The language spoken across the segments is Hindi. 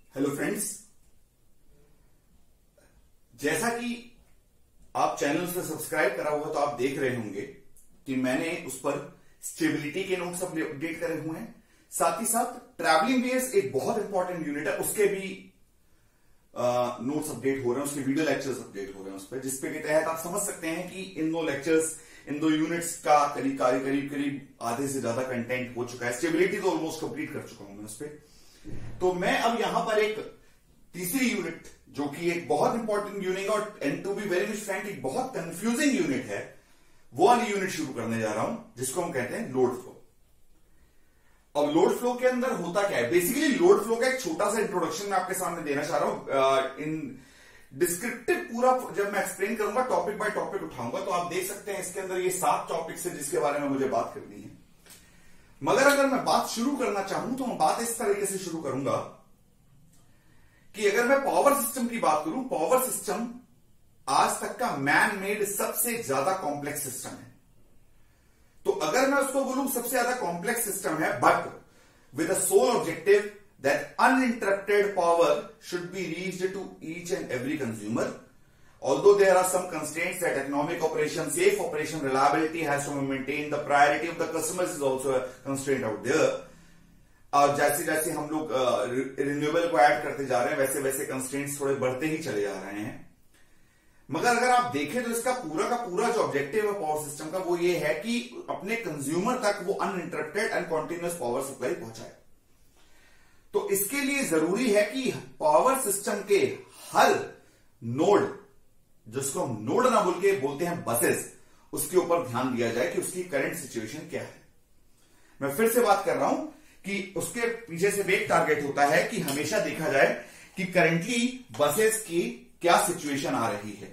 हेलो फ्रेंड्स, जैसा कि आप चैनल से सब्सक्राइब करा हुआ तो आप देख रहे होंगे कि मैंने उस पर स्टेबिलिटी के नोट्स अपडेट करे हुए हैं। साथ ही साथ ट्रैवलिंग वेयर्स एक बहुत इंपॉर्टेंट यूनिट है, उसके भी नोट्स अपडेट हो रहे हैं, उसके वीडियो लेक्चर्स अपडेट हो रहे हैं उस पर, जिसपे के तहत आप समझ सकते हैं कि इन दो लेक्चर्स, इन दो यूनिट्स का करीब आधे से ज्यादा कंटेंट हो चुका है। स्टेबिलिटी तो ऑलमोस्ट कंप्लीट कर चुका हूं मैं उस पर। तो मैं अब यहां पर एक तीसरी यूनिट जो कि एक बहुत इंपॉर्टेंट यूनिट और and to be very much frank एक बहुत कंफ्यूजिंग यूनिट है, वो वाली यूनिट शुरू करने जा रहा हूं जिसको हम कहते हैं लोड फ्लो। अब लोड फ्लो के अंदर होता क्या है? बेसिकली लोड फ्लो का एक छोटा सा इंट्रोडक्शन मैं आपके सामने देना चाह रहा हूं। इन डिस्क्रिप्टिव पूरा जब मैं एक्सप्लेन करूंगा, टॉपिक बाय टॉपिक उठाऊंगा, तो आप देख सकते हैं इसके अंदर ये 7 टॉपिक्स है जिसके बारे में मुझे बात करनी है। मगर अगर मैं बात शुरू करना चाहूं तो मैं बात इस तरीके से शुरू करूंगा कि अगर मैं पावर सिस्टम की बात करूं, पावर सिस्टम आज तक का मैन मेड सबसे ज्यादा कॉम्प्लेक्स सिस्टम है। तो अगर मैं उसको बोलूं सबसे ज्यादा कॉम्प्लेक्स सिस्टम है, but with a sole objective that uninterrupted power should be reached to each and every consumer, although there are some constraints that economic operation, safe operation, reliability has to be maintained, the priority of the customers is also a constraint out there. और जैसे जैसे हम लोग रिन्यूएबल को ऐड करते जा रहे हैं वैसे वैसे कंस्ट्रेंट्स थोड़े बढ़ते ही चले जा रहे हैं। मगर अगर आप देखें तो इसका पूरा का पूरा जो ऑब्जेक्टिव है पावर सिस्टम का, वो ये है कि अपने कंज्यूमर तक वो uninterrupted and continuous power supply पहुंचाए। तो इसके लिए जरूरी है कि पावर सिस्टम के हर नोड, जिसको हम नोड ना बोल के बोलते हैं बसेस, उसके ऊपर ध्यान दिया जाए कि उसकी करंट सिचुएशन क्या है। मैं फिर से बात कर रहा हूं कि उसके पीछे से एक टारगेट होता है कि हमेशा देखा जाए कि करंटली बसेस की क्या सिचुएशन आ रही है।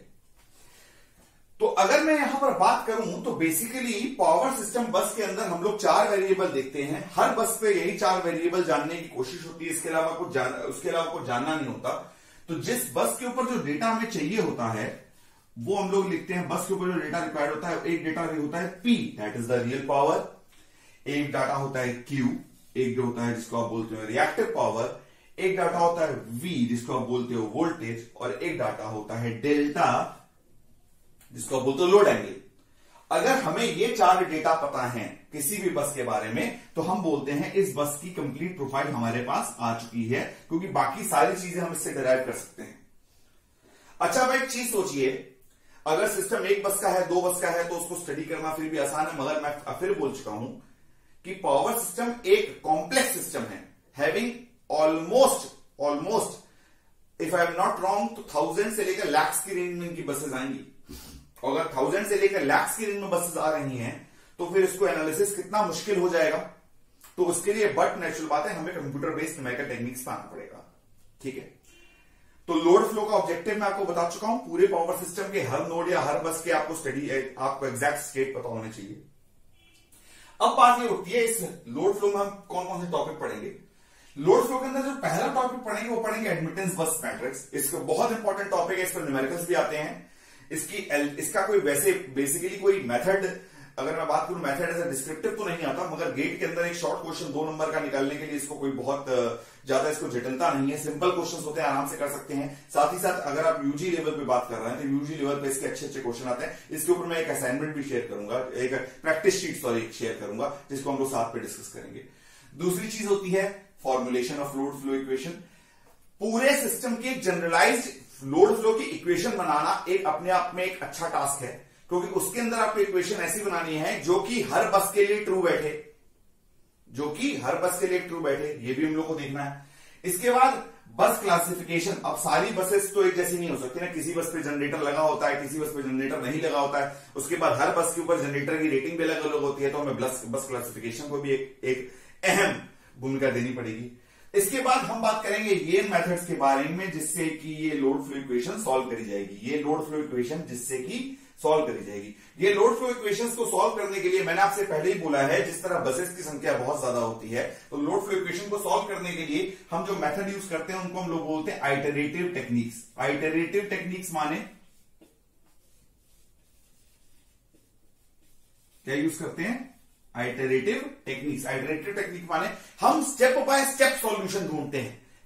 तो अगर मैं यहां पर बात करूं तो बेसिकली पावर सिस्टम बस के अंदर हम लोग 4 वेरिएबल देखते हैं। हर बस पे यही 4 वेरिएबल जानने की कोशिश होती है, उसके अलावा कुछ जानना नहीं होता। तो जिस बस के ऊपर जो डेटा हमें चाहिए होता है वो हम लोग लिखते हैं। बस के ऊपर जो डेटा रिक्वायर्ड होता है, एक डेटा होता है P, that is the real power, एक डाटा होता है Q, एक जो होता है जिसको आप बोलते हो रिएक्टिव पावर, एक डाटा होता है V जिसको आप बोलते हो वोल्टेज, और एक डाटा होता है डेल्टा जिसको आप बोलते हो लोड एंगल। अगर हमें ये 4 डेटा पता है किसी भी बस के बारे में तो हम बोलते हैं इस बस की कंप्लीट प्रोफाइल हमारे पास आ चुकी है, क्योंकि बाकी सारी चीजें हम इससे डिराइव कर सकते हैं। अच्छा, अब एक चीज सोचिए, अगर सिस्टम एक बस का है, 2 बस का है, तो उसको स्टडी करना फिर भी आसान है। मगर मैं फिर बोल चुका हूं कि पावर सिस्टम एक कॉम्प्लेक्स सिस्टम है, having almost if I am not wrong तो 1000 से लेकर lakhs की रेंज में इनकी बसेस आएंगी। और अगर 1000 से लेकर lakhs की रेंज में बसेस आ रही हैं तो फिर इसको एनालिसिस कितना मुश्किल हो जाएगा। तो उसके लिए बट नेचुरल बात है, हमें कंप्यूटर बेस्ड न्यूमेरिकल टेक्निक्स पे आना पड़ेगा। ठीक है, तो लोड फ्लो का ऑब्जेक्टिव मैं आपको बता चुका हूं। पूरे पावर सिस्टम के हर नोड या हर बस के आपको एग्जैक्ट स्टेट पता होने चाहिए। अब बात ये उठती है, इस लोड फ्लो में हम कौन कौन से टॉपिक पढ़ेंगे। लोड फ्लो के अंदर जो पहला टॉपिक पढ़ेंगे वो पढ़ेंगे एडमिटेंस बस मैट्रिक्स। इसको बहुत इंपॉर्टेंट टॉपिक है, इस पर न्यूमेरिकल्स भी आते हैं। इसका कोई वैसे बेसिकली कोई मेथड, अगर मैं बात करूं मेथड एज डिस्क्रिप्टिव तो नहीं आता, मगर गेट के अंदर एक शॉर्ट क्वेश्चन 2 नंबर का निकालने के लिए इसको कोई बहुत ज्यादा इसको जटिलता नहीं है। सिंपल क्वेश्चंस होते हैं, आराम से कर सकते हैं। साथ ही साथ अगर आप यूजी लेवल पे बात कर रहे हैं तो यूजी लेवल पे इसके अच्छे क्वेश्चन आते हैं। इसके ऊपर मैं एक असाइनमेंट भी शेयर करूंगा, एक प्रैक्टिस शीट शेयर करूंगा, जिसको हम लोग साथ पे डिस्कस करेंगे। दूसरी चीज होती है formulation of load flow equation. पूरे सिस्टम की जनरलाइज्ड लोड फ्लो की इक्वेशन बनाना एक अपने आप में एक अच्छा टास्क है, क्योंकि उसके अंदर आपको इक्वेशन ऐसी बनानी है जो कि हर बस के लिए ट्रू बैठे, ये भी हम लोग को देखना है। इसके बाद बस क्लासिफिकेशन। अब सारी बसेस तो एक जैसी नहीं हो सकती ना, किसी बस पे जनरेटर लगा होता है, किसी बस पे जनरेटर नहीं लगा होता है। उसके बाद हर बस के ऊपर जनरेटर की रेटिंग भी अलग अलग होती है, तो हमें बस क्लासिफिकेशन को भी एक अहम भूमिका देनी पड़ेगी। इसके बाद हम बात करेंगे ये मेथड्स के बारे में जिससे कि ये लोड फ्लो इक्वेशन सॉल्व करी जाएगी। ये लोड फ्लो इक्वेशन को सॉल्व करने के लिए मैंने आपसे पहले ही बोला है, जिस तरह बसेस की संख्या बहुत ज्यादा होती है, तो लोड फ्लो इक्वेशन को सॉल्व करने के लिए हम जो मेथड यूज करते हैं उनको हम लोग बोलते हैं आइटरेटिव टेक्निक्स। आइटरेटिव टेक्निक्स माने क्या यूज करते हैं? Iterative techniques. आइटरेटिव टेक्निक माने हम स्टेप बाय स्टेप सॉल्यूशन ढूंढते हैं।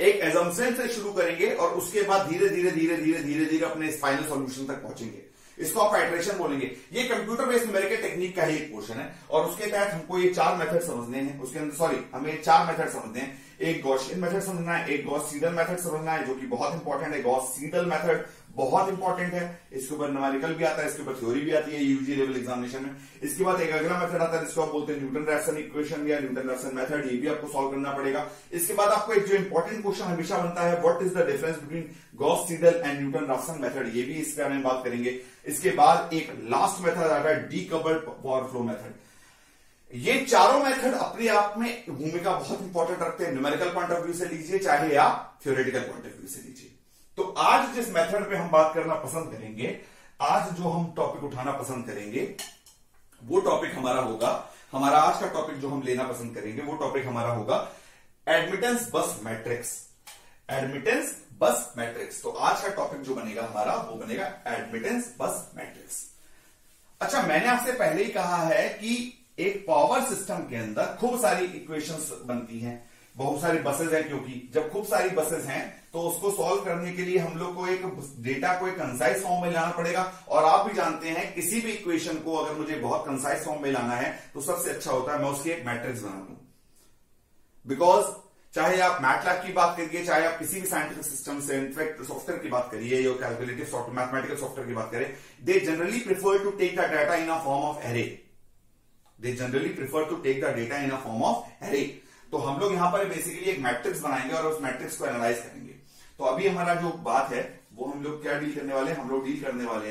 एक एजम्पशन से शुरू करेंगे और उसके बाद धीरे धीरे धीरे धीरे धीरे धीरे अपने फाइनल सॉल्यूशन तक पहुंचेंगे। इसको आप आइटरेशन बोलेंगे। ये कंप्यूटर बेस्ड न्यूमेरिकल टेक्निक का ही एक पोर्शन है और उसके तहत हमको ये 4 मेथड समझने हैं। उसके अंदर हमें 4 मेथड समझने हैं। एक गॉसियन मेथड समझना है, एक गॉस सीडल मेथड समझना है जो कि बहुत इंपॉर्टेंट है। गॉस सीडल मेथड बहुत इंपॉर्टेंट है, इसके ऊपर न्यूमेरिकल भी आता है, इसके ऊपर थ्योरी भी आती है यूजी लेवल एग्जामिनेशन में। इसके बाद एक अगला मेथड आता है जिसको आप बोलते हैं न्यूटन रैफसन इक्वेशन या न्यूटन रैफसन मेथड, ये भी आपको सॉल्व करना पड़ेगा। इसके बाद आपको एक जो इंपॉर्टेंट क्वेश्चन हमेशा बनता है, what is the difference between Gauss Seidel and Newton Raphson method, ये भी इस बारे में बात करेंगे। इसके बाद एक लास्ट मेथड आता है डीकपल्ड पावर फ्लो मेथड। ये चारों मेथड अपने आप में भूमिका बहुत इंपॉर्टेंट रखते हैं, न्यूमेरिकल पॉइंट ऑफ व्यू से लीजिए चाहे आप थ्योरेटिकल पॉइंट ऑफ व्यू से लीजिए। तो आज जिस मेथड पे हम बात करना पसंद करेंगे, आज जो हम टॉपिक उठाना पसंद करेंगे वो टॉपिक हमारा होगा, हमारा आज का टॉपिक जो हम लेना पसंद करेंगे वो टॉपिक हमारा होगा admittance bus matrix. Admittance bus matrix. तो आज का टॉपिक जो बनेगा हमारा वो बनेगा एडमिटेंस बस मैट्रिक्स। अच्छा, मैंने आपसे पहले ही कहा है कि एक पावर सिस्टम के अंदर खूब सारी इक्वेशंस बनती हैं, बहुत सारी बसेज हैं, क्योंकि जब खूब सारी बसेज हैं तो उसको सॉल्व करने के लिए हम लोग को एक डेटा को एक कंसाइज फॉर्म में लाना पड़ेगा। और आप भी जानते हैं किसी भी इक्वेशन को अगर मुझे बहुत कंसाइज फॉर्म में लाना है तो सबसे अच्छा होता है मैं उसकी एक मैट्रिक्स बना दूं। बिकॉज चाहे आप मैटलैब की बात करिए, चाहे आप किसी भी साइंटिफिक सिस्टम से इनफैक्ट सॉफ्टवेयर की बात करिए या कैलकुलेटिव सॉफ्टवेयर मैथमेटिकल सॉफ्टवेयर की बात करें, they generally prefer to take the data in a form of array. They generally prefer to take the data in a form of array. तो हम लोग यहां पर बेसिकली एक मैट्रिक्स बनाएंगे और उस मैट्रिक्स को एनालाइज करेंगे। तो अभी हमारा जो बात है वो हम लोग क्या डील करने वाले हैं, हम लोग डील करने वाले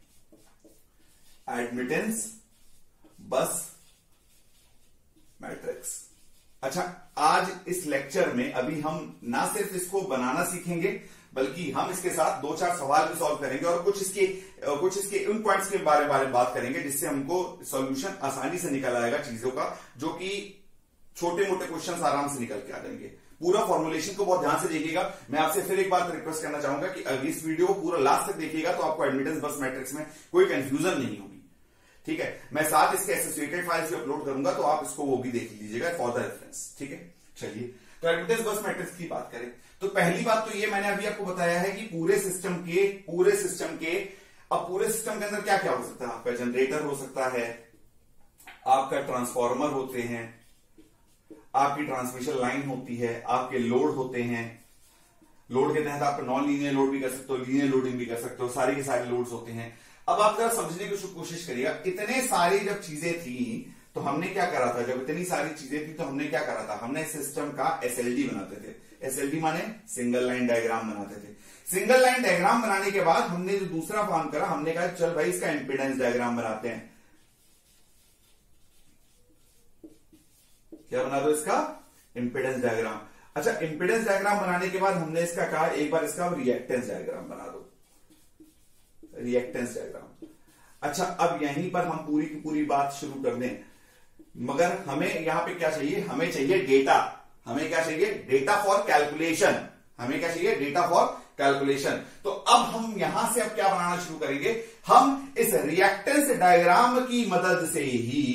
हैं एडमिटेंस बस मैट्रिक्स। अच्छा, आज इस लेक्चर में अभी हम ना सिर्फ इसको बनाना सीखेंगे बल्कि हम इसके साथ 2-4 सवाल भी सॉल्व करेंगे और कुछ इसके उन पॉइंट्स के बारे में बात करेंगे जिससे हमको सॉल्यूशन आसानी से निकल आएगा चीजों का, जो कि छोटे मोटे क्वेश्चंस आराम से निकल के आ जाएंगे। पूरा फॉर्मुलेशन को बहुत ध्यान से देखिएगा। मैं आपसे फिर एक बात रिक्वेस्ट करना चाहूंगा कि अगर इस वीडियो को पूरा लास्ट तक देखिएगा तो आपको एडमिटेंस बस मैट्रिक्स में कोई कंफ्यूजन नहीं होगी। ठीक है, मैं साथ इसके एसोसिएटेड फाइल्स भी अपलोड करूंगा तो आप इसको वो भी देख लीजिएगा फॉर द रेफरेंस। ठीक है, चलिए तो एडमिटेंस बस मैट्रिक्स की बात करें तो पहली बात तो ये मैंने अभी आपको बताया है कि पूरे सिस्टम के अंदर क्या क्या हो सकता है। आपका जनरेटर हो सकता है, आपका ट्रांसफॉर्मर होते हैं, आपकी ट्रांसमिशन लाइन होती है, आपके लोड होते हैं। लोड के तहत आप नॉन लीनियर लोड भी कर सकते हो, लीनियर लोडिंग भी कर सकते हो, सारे के सारे लोड्स होते हैं। अब आप जरा समझने की कोशिश करिएगा, इतने सारी जब चीजें थी तो हमने क्या करा था, जब इतनी सारी चीजें थी तो हमने क्या करा था, हमने सिस्टम का एसएलडी बनाते थे। एसएलडी माने सिंगल लाइन डायग्राम बनाते थे। सिंगल लाइन डायग्राम बनाने के बाद हमने जो दूसरा काम करा, हमने कहा चल भाई इसका इंपीडेंस डायग्राम बनाते हैं। क्या बना दो, इसका इंपीडेंस डायग्राम। अच्छा, इंपीडेंस डायग्राम बनाने के बाद हमने इसका कहा एक बार इसका रिएक्टेंस डायग्राम बना दो, रिएक्टेंस डायग्राम। अच्छा, अब यहीं पर हम पूरी की पूरी बात शुरू कर दें, मगर हमें यहां पे क्या चाहिए, हमें चाहिए डेटा। हमें क्या चाहिए, डेटा फॉर कैलकुलेशन। हमें क्या चाहिए, डेटा फॉर कैलकुलेशन। तो अब हम यहां से अब क्या बनाना शुरू करेंगे, हम इस रिएक्टेंस डायग्राम की मदद से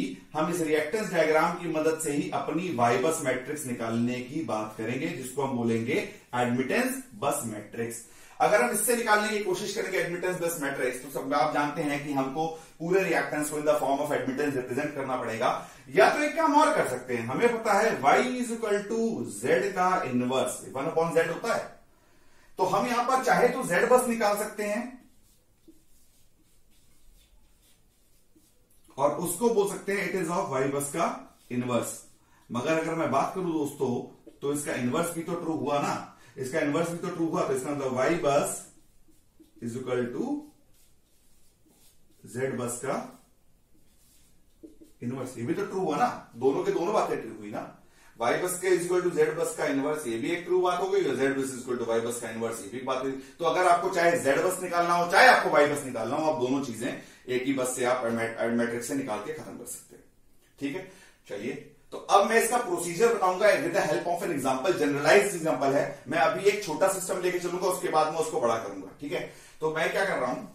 ही अपनी वाई बस मैट्रिक्स निकालने की बात करेंगे, जिसको हम बोलेंगे एडमिटेंस बस मैट्रिक्स। अगर हम इससे निकालने की कोशिश करेंगे एडमिटेंस बस मैट्रिक्स, तो सब आप जानते हैं कि हमको पूरे रिएक्टेंस को in the form of admittance represent करना पड़ेगा। या तो एक काम और कर सकते हैं, हमें पता है y is equal to z का इनवर्स 1/z होता है, तो हम यहां पर चाहे तो z बस निकाल सकते हैं और उसको बोल सकते हैं इट इज ऑफ y बस का इनवर्स। मगर अगर मैं बात करूं दोस्तों तो इसका इनवर्स भी तो ट्रू हुआ ना, इसका इनवर्स भी तो ट्रू हुआ, तो इसका मतलब y बस इज इक्वल टू z बस का इनवर्स, ये भी तो ट्रू हुआ ना, दोनों के दोनों बातें ट्रू हुई ना। y बस के इज इक्वल टू z बस का इनवर्स, ये भी एक ट्रू बात हो गई, और z बस इज इक्वल टू y बस का इनवर्स, ये भी बात हुई। तो अगर आपको चाहे z बस निकालना हो चाहे आपको y बस निकालना हो, आप दोनों चीजें एक ही बस से आप मैट्रिक्स से निकाल के खत्म कर सकते हैं। ठीक है, चलिए तो अब मैं इसका प्रोसीजर बताऊंगा with the help of an example. Generalized example है, मैं अभी एक छोटा सिस्टम लेके चलूंगा, उसके बाद मैं उसको बड़ा करूंगा। ठीक है, तो मैं क्या कर रहा हूं,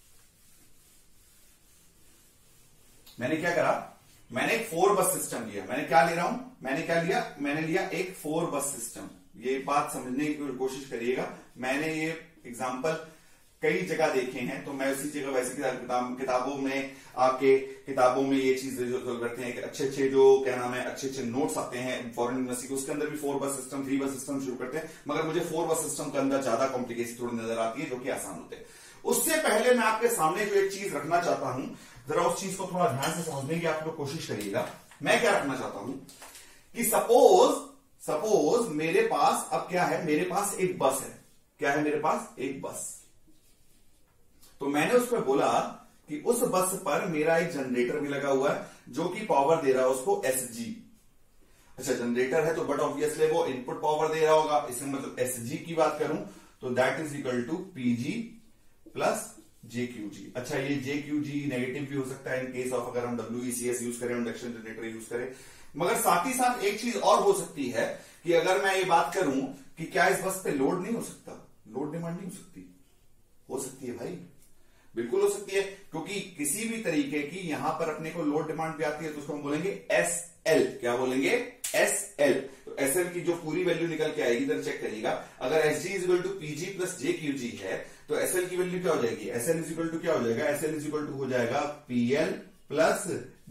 मैंने क्या करा, मैंने एक 4 बस सिस्टम लिया। मैंने क्या ले रहा हूं, मैंने क्या लिया, मैंने लिया एक 4 बस सिस्टम। ये बात समझने की कोशिश करिएगा। मैंने ये एग्जाम्पल कई जगह देखे हैं, तो मैं उसी जगह वैसे किताबों में आपके किताबों में ये चीज जो करते हैं कि अच्छे अच्छे जो क्या नाम है अच्छे अच्छे नोट्स आते हैं फॉरेन यूनिवर्सिटी के, उसके अंदर भी 4 बस सिस्टम 3 बस सिस्टम शुरू करते हैं, मगर मुझे 4 बस सिस्टम के अंदर ज्यादा कॉम्प्लिकेशन थोड़ी नजर आती है, जो कि आसान होते हैं। उससे पहले मैं आपके सामने जो एक चीज रखना चाहता हूं, जरा उस चीज को थोड़ा ध्यान से समझने की आप लोग कोशिश करिएगा। मैं क्या रखना चाहता हूं कि सपोज मेरे पास अब क्या है, मेरे पास एक बस है। क्या है मेरे पास? एक बस। तो मैंने उस पर बोला कि उस बस पर मेरा एक जनरेटर भी लगा हुआ है जो कि पावर दे रहा है उसको SG। अच्छा, जनरेटर है तो बट ऑब्वियसली वो इनपुट पावर दे रहा होगा, इसमें मतलब SG की बात करूं तो that is equal to PG plus JQG। अच्छा, ये JQG नेगेटिव भी हो सकता है इन केस ऑफ अगर हम WECS यूज करें, इंडक्शन जनरेटर यूज करें। मगर साथ ही साथ एक चीज और हो सकती है कि अगर मैं ये बात करूं कि क्या इस बस पे लोड नहीं हो सकता, लोड डिमांड नहीं हो सकती? हो सकती है भाई, बिल्कुल हो सकती है, क्योंकि किसी भी तरीके की यहां पर अपने को लोड डिमांड भी आती है तो उसको हम बोलेंगे SL। क्या बोलेंगे? SL। तो SL की जो पूरी वैल्यू निकल के आएगी, इधर चेक करिएगा, अगर SG is equal to PG plus JQG है तो SL की वैल्यू क्या हो जाएगी? SL इज इक्वल टू क्या हो जाएगा? SL इज इक्वल टू हो जाएगा PL प्लस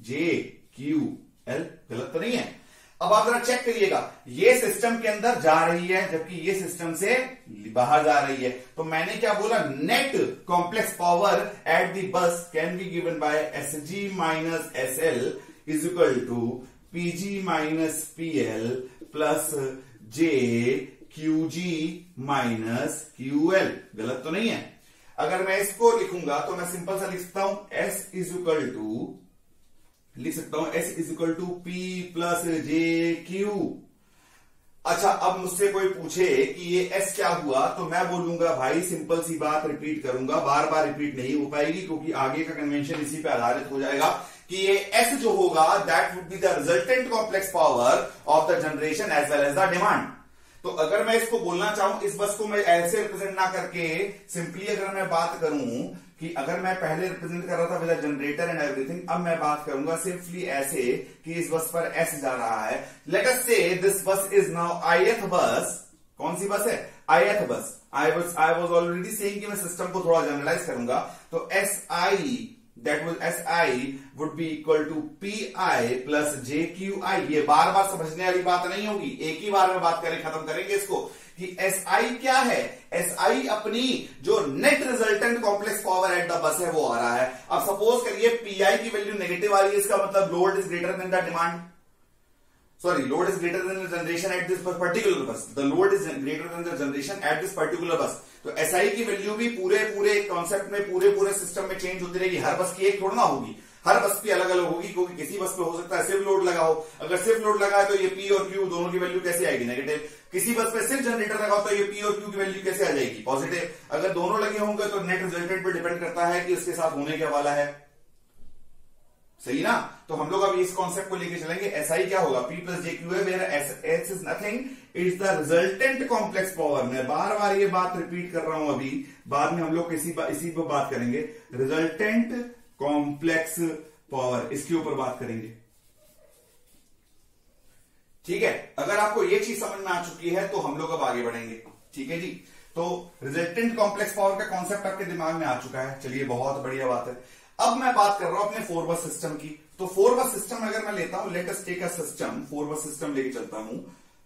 JQL। गलत तो नहीं है? अब आप जरा चेक करिएगा, ये सिस्टम के अंदर जा रही है जबकि ये सिस्टम से बाहर जा रही है। तो मैंने क्या बोला? Net complex power at the bus can be given by SG minus SL is equal to PG minus PL plus JQG minus QL। गलत तो नहीं है? अगर मैं इसको लिखूंगा तो मैं सिंपल सा लिख सकता हूं S इज इक्वल टू, लिख सकता हूं S is equal to P plus JQ। अच्छा, अब मुझसे कोई पूछे कि ये S क्या हुआ तो मैं बोलूंगा भाई सिंपल सी बात रिपीट करूंगा, बार बार रिपीट नहीं हो पाएगी क्योंकि आगे का कन्वेंशन इसी पे आधारित हो जाएगा कि ये S जो होगा that would be the resultant complex power of the generation as well as the demand. तो अगर मैं इसको बोलना चाहूं, इस बस को मैं ऐसे रिप्रेजेंट ना करके सिंपली अगर मैं बात करूं कि अगर मैं पहले रिप्रेजेंट कर रहा था विद जनरेटर एंड एवरीथिंग, अब मैं बात करूंगा सिंपली ऐसे कि इस बस पर S जा रहा है। लेट अस से दिस बस इज नाउ ith बस। कौन सी बस है? ith बस। आई वाज ऑलरेडी सेइंग कि मैं सिस्टम को थोड़ा जनरलाइज करूंगा, तो SI would be equal to PI plus JQI। ये बार बार समझने वाली बात नहीं होगी, एक ही बार में बात करें, खत्म करेंगे इसको कि SI क्या है? SI अपनी जो net resultant complex power at the bus है वो आ रहा है। अब सपोज करिए PI की वैल्यू नेगेटिव आ रही है, इसका मतलब load is greater than the demand, sorry load is greater than the generation at this particular bus. The load is greater than the generation at this particular bus. तो SI की वैल्यू भी पूरे कॉन्सेप्ट में पूरे सिस्टम में चेंज होती रहेगी। हर बस की एक थोड़ा ना होगी, हर बस की अलग अलग होगी, क्योंकि किसी बस पे हो सकता है सिर्फ लोड लगा हो। अगर सिर्फ लोड लगा है तो ये P और Q दोनों की वैल्यू कैसे आएगी? नेगेटिव। किसी बस पे सिर्फ जनरेटर लगा हो तो ये P और Q की वैल्यू कैसे आ जाएगी? पॉजिटिव। अगर दोनों लगे होंगे तो नेट रिजल्टेंट पर डिपेंड करता है कि उसके साथ होने क्या वाला है। सही ना? तो हम लोग अब इस कॉन्सेप्ट को लेके चलेंगे। SI क्या होगा? P प्लस JQ है, where S is nothing, it's the resultant complex power. मैं बार बार ये बात रिपीट कर रहा हूं, अभी बाद में हम लोग इसी पे बात करेंगे। रिजल्टेंट कॉम्प्लेक्स पावर, इसके ऊपर बात करेंगे। ठीक है, अगर आपको ये चीज समझ में आ चुकी है तो हम लोग अब आगे बढ़ेंगे। ठीक है जी, तो रिजल्टेंट कॉम्प्लेक्स पावर का कॉन्सेप्ट आपके दिमाग में आ चुका है। चलिए, बहुत बढ़िया बात है। अब मैं बात कर रहा हूं अपने 4 बस सिस्टम की। तो 4 बस सिस्टम अगर मैं लेता हूं, let us take a system, 4 bus system लेके चलता हूं,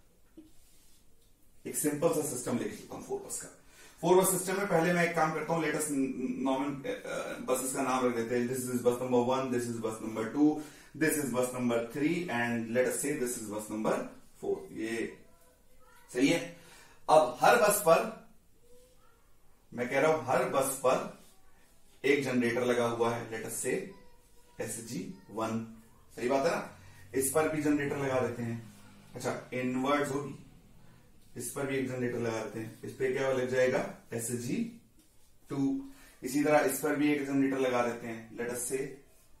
एक सिंपल सा सिस्टम लेके चलता हूं 4 बस का। 4 बस सिस्टम में पहले मैं एक काम करता हूं, लेट अस नॉर्मल बसेस का नाम रख देते हैं। This is bus number 1, this is bus number 2, this is bus number 3 and let us say this is bus number 4। ये सही है। अब हर बस पर, मैं कह रहा हूं हर बस पर एक जनरेटर लगा हुआ है, लेट अस से SG1। सही बात है ना? इस पर भी जनरेटर लगा देते हैं। अच्छा, इनवर्ड्स होगी, इस पर भी एक जनरेटर लगा देते हैं। इस पे क्या लग जाएगा? SG2। इसी तरह इस पर भी एक जनरेटर लगा देते हैं, लेट अस से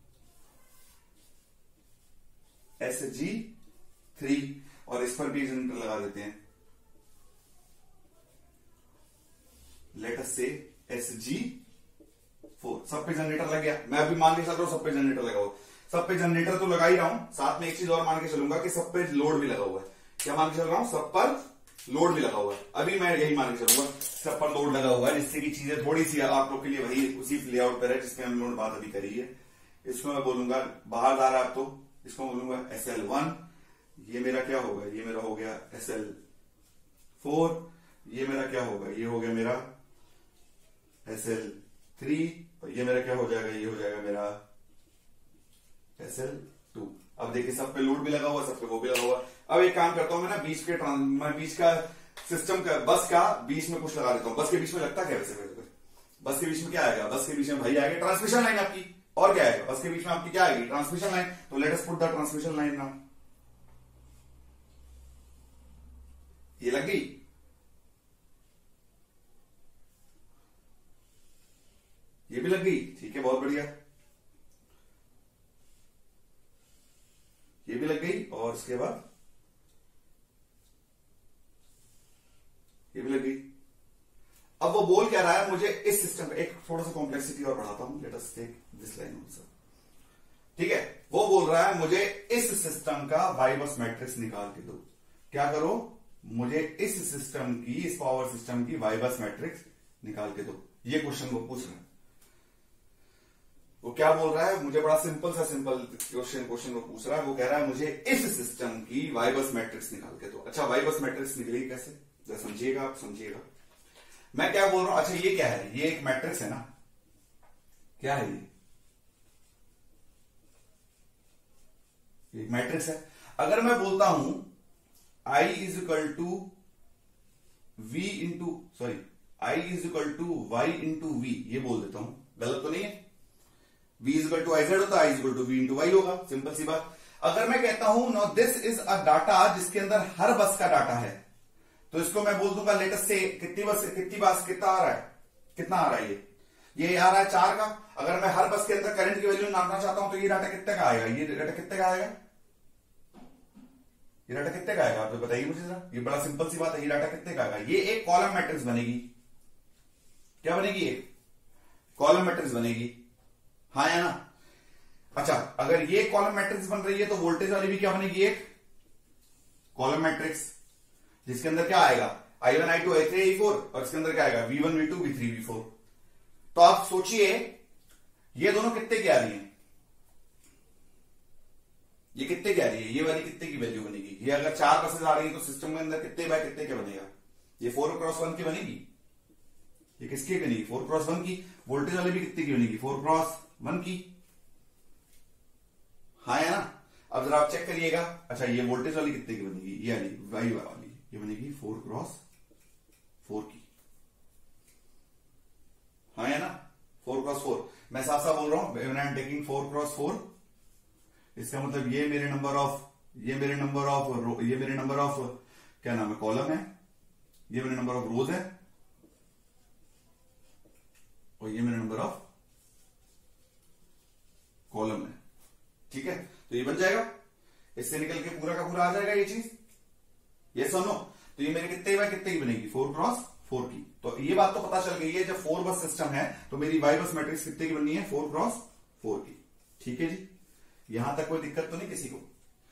SG3, और इस पर भी एक जनरेटर लगा देते हैं, लेट अस से SG4। सब पे जनरेटर लग गया। मैं अभी मान के चल रहा हूं सब पे जनरेटर लगा हुआ। सब पे जनरेटर तो लगा ही रहा हूं, साथ में एक चीज और मान के चलूंगा कि सब पे लोड भी लगा हुआ है। क्या मान के चल रहा हूं? सब पर लोड भी लगा हुआ है। अभी मैं यही मान के चलूंगा सब पर लोड लगा हुआ है, जिससे कि चीजें थोड़ी सी आप लोग के लिए वही उसी लेआउट पर है जिसमें हम लोग बात अभी करी है। इसको मैं बोलूंगा बाहर जा रहा है, तो इसको बोलूंगा SL1। ये मेरा क्या होगा, ये मेरा हो गया SL4। ये मेरा क्या होगा, ये हो गया मेरा SL3। और ये मेरा क्या हो जाएगा, ये हो जाएगा मेरा SL2। अब देखिए सब पे लोड भी लगा हुआ, सब पे वो भी लगा हुआ। अब एक काम करता हूं मैं ना, बीच का सिस्टम का बस का बीच में कुछ लगा देता हूं। बस के बीच में लगता क्या वैसे, बस के बीच में क्या आएगा, बस के बीच में भाई आएगा ट्रांसमिशन लाइन आपकी। और क्या आएगा, बस के बीच में आपकी क्या आएगी, ट्रांसमिशन लाइन। तो let us put the transmission line now. ये लग गई, ये भी लग गई, ठीक है, बहुत बढ़िया, ये भी लग गई। और इसके बाद ये भी लग गई। अब वो बोल क्या रहा है मुझे, इस सिस्टम का एक थोड़ा सा कॉम्प्लेक्सिटी और बढ़ाता हूं, let us take this line also. ठीक है, वो बोल रहा है मुझे इस सिस्टम का वाई बस मैट्रिक्स निकाल के दो। क्या करो, मुझे इस सिस्टम की, इस पावर सिस्टम की वाई बस मैट्रिक्स निकाल के दो। ये क्वेश्चन वो पूछ रहा है। वो क्या बोल रहा है, मुझे बड़ा सिंपल क्वेश्चन वो पूछ रहा है। वो कह रहा है मुझे इस सिस्टम की वाई बस मैट्रिक्स निकाल के दो। अच्छा, वाई बस मैट्रिक्स निकलेगी कैसे, जरा समझिएगा, आप समझिएगा मैं क्या बोल रहा हूं। अच्छा, ये क्या है, ये एक मैट्रिक्स है ना, क्या है ये एक मैट्रिक्स है। अगर मैं बोलता हूं I is equal to V into sorry I is equal to Y into V, ये बोल देता हूं, गलत तो नहीं है। V is equal to IZ होता है, I is equal to V into Y होगा, सिंपल सी बात। अगर मैं कहता हूं no this is a data जिसके अंदर हर बस का डाटा है, तो इसको मैं बोल दूंगा लेटेस्ट से कितनी बस कितना आ रहा है, कितना आ रहा है, ये आ रहा है 4 का। अगर मैं हर बस के अंदर करंट की वैल्यू नापना चाहता हूं तो ये डाटा कितने का आएगा, ये डाटा कितने का आएगा, ये डाटा कितने का आएगा, आप तो बताइए मुझे जरा। ये बड़ा सिंपल सी बात है, ये डाटा कितने का आएगा। ये एक कॉलम मैट्रिक्स बनेगी, क्या बनेगी, एक कॉलम मैट्रिक्स बनेगी, हाँ या ना। अच्छा, अगर ये कॉलम मैट्रिक्स बन रही है तो वोल्टेज वाली भी क्या बनेगी, एक कॉलम मैट्रिक्स, जिसके अंदर क्या आएगा I1 I2 I3 I4, और इसके अंदर क्या आएगा V1 V2 V3 V4। तो आप सोचिए ये दोनों कितने की आ रही है, ये कितने की आ रही है, ये वाली कितने की वैल्यू बनेगी। ये अगर 4 बसेस आ रही है तो सिस्टम के अंदर कितने बाय कितने का बनेगा, ये 4x1 की बनेगी। ये किसकी बनेगी, 4x1 की। वोल्टेज वाली भी कितने की बनेगी, 4x1 की, हाँ या ना। अब जरा आप चेक करिएगा। अच्छा, ये वोल्टेज वाली कितने की बनेगी, ये वाली वाली ये बनेगी 4x4 की, हाँ या ना, 4x4। मैं साफ साफ बोल रहा हूं, when I am taking 4x4, इसका मतलब ये मेरे नंबर ऑफ क्या नाम है, कॉलम है, ये मेरे नंबर ऑफ रोज है, और ये मेरा नंबर ऑफ कॉलम है। ठीक है, तो ये बन जाएगा, इससे निकल के पूरा का पूरा आ जाएगा ये चीज, ये सुनो। तो ये मेरे कितने बाय कितने की बनेगी, 4x4 की। तो ये बात तो पता चल गई है, जब 4 बस सिस्टम है तो मेरी वाई बस मैट्रिक्स कितने की बननी है, 4x4 की। ठीक है जी, यहां तक कोई दिक्कत तो नहीं किसी को।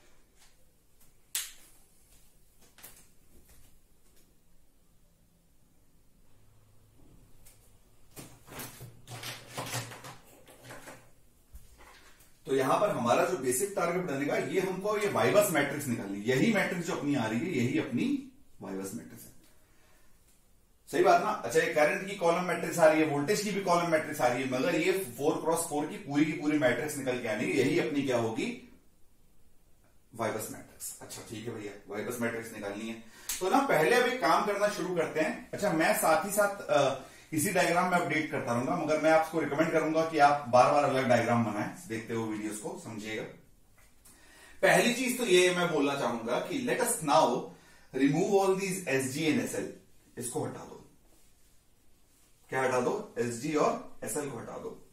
तो यहां पर हमारा जो बेसिक टारगेट बनेगा, ये हमको ये वाई बस मैट्रिक्स निकालनी, यही मैट्रिक्स जो अपनी आ रही है, यही अपनी वाई बस मैट्रिक्स है। सही बात ना। अच्छा, ये करंट की कॉलम मैट्रिक्स आ रही है, वोल्टेज की भी कॉलम मैट्रिक्स आ रही है, मगर ये 4x4 की पूरी मैट्रिक्स निकल के आनी है, यही अपनी क्या होगी, वाई बस मैट्रिक्स। अच्छा ठीक है भैया, वाई बस मैट्रिक्स निकालनी है। तो ना पहले अब एक काम करना शुरू करते हैं। अच्छा, मैं साथ ही साथ इसी डायग्राम में अपडेट करता रहूंगा, मगर मैं आपको रिकमेंड करूंगा कि आप बार बार अलग डायग्राम बनाएं, देखते हो वीडियोस को, समझिएगा। पहली चीज तो ये मैं बोलना चाहूंगा कि let us now remove all these SG and SL, इसको हटा दो। क्या हटा दो, SG और SL को हटा दो।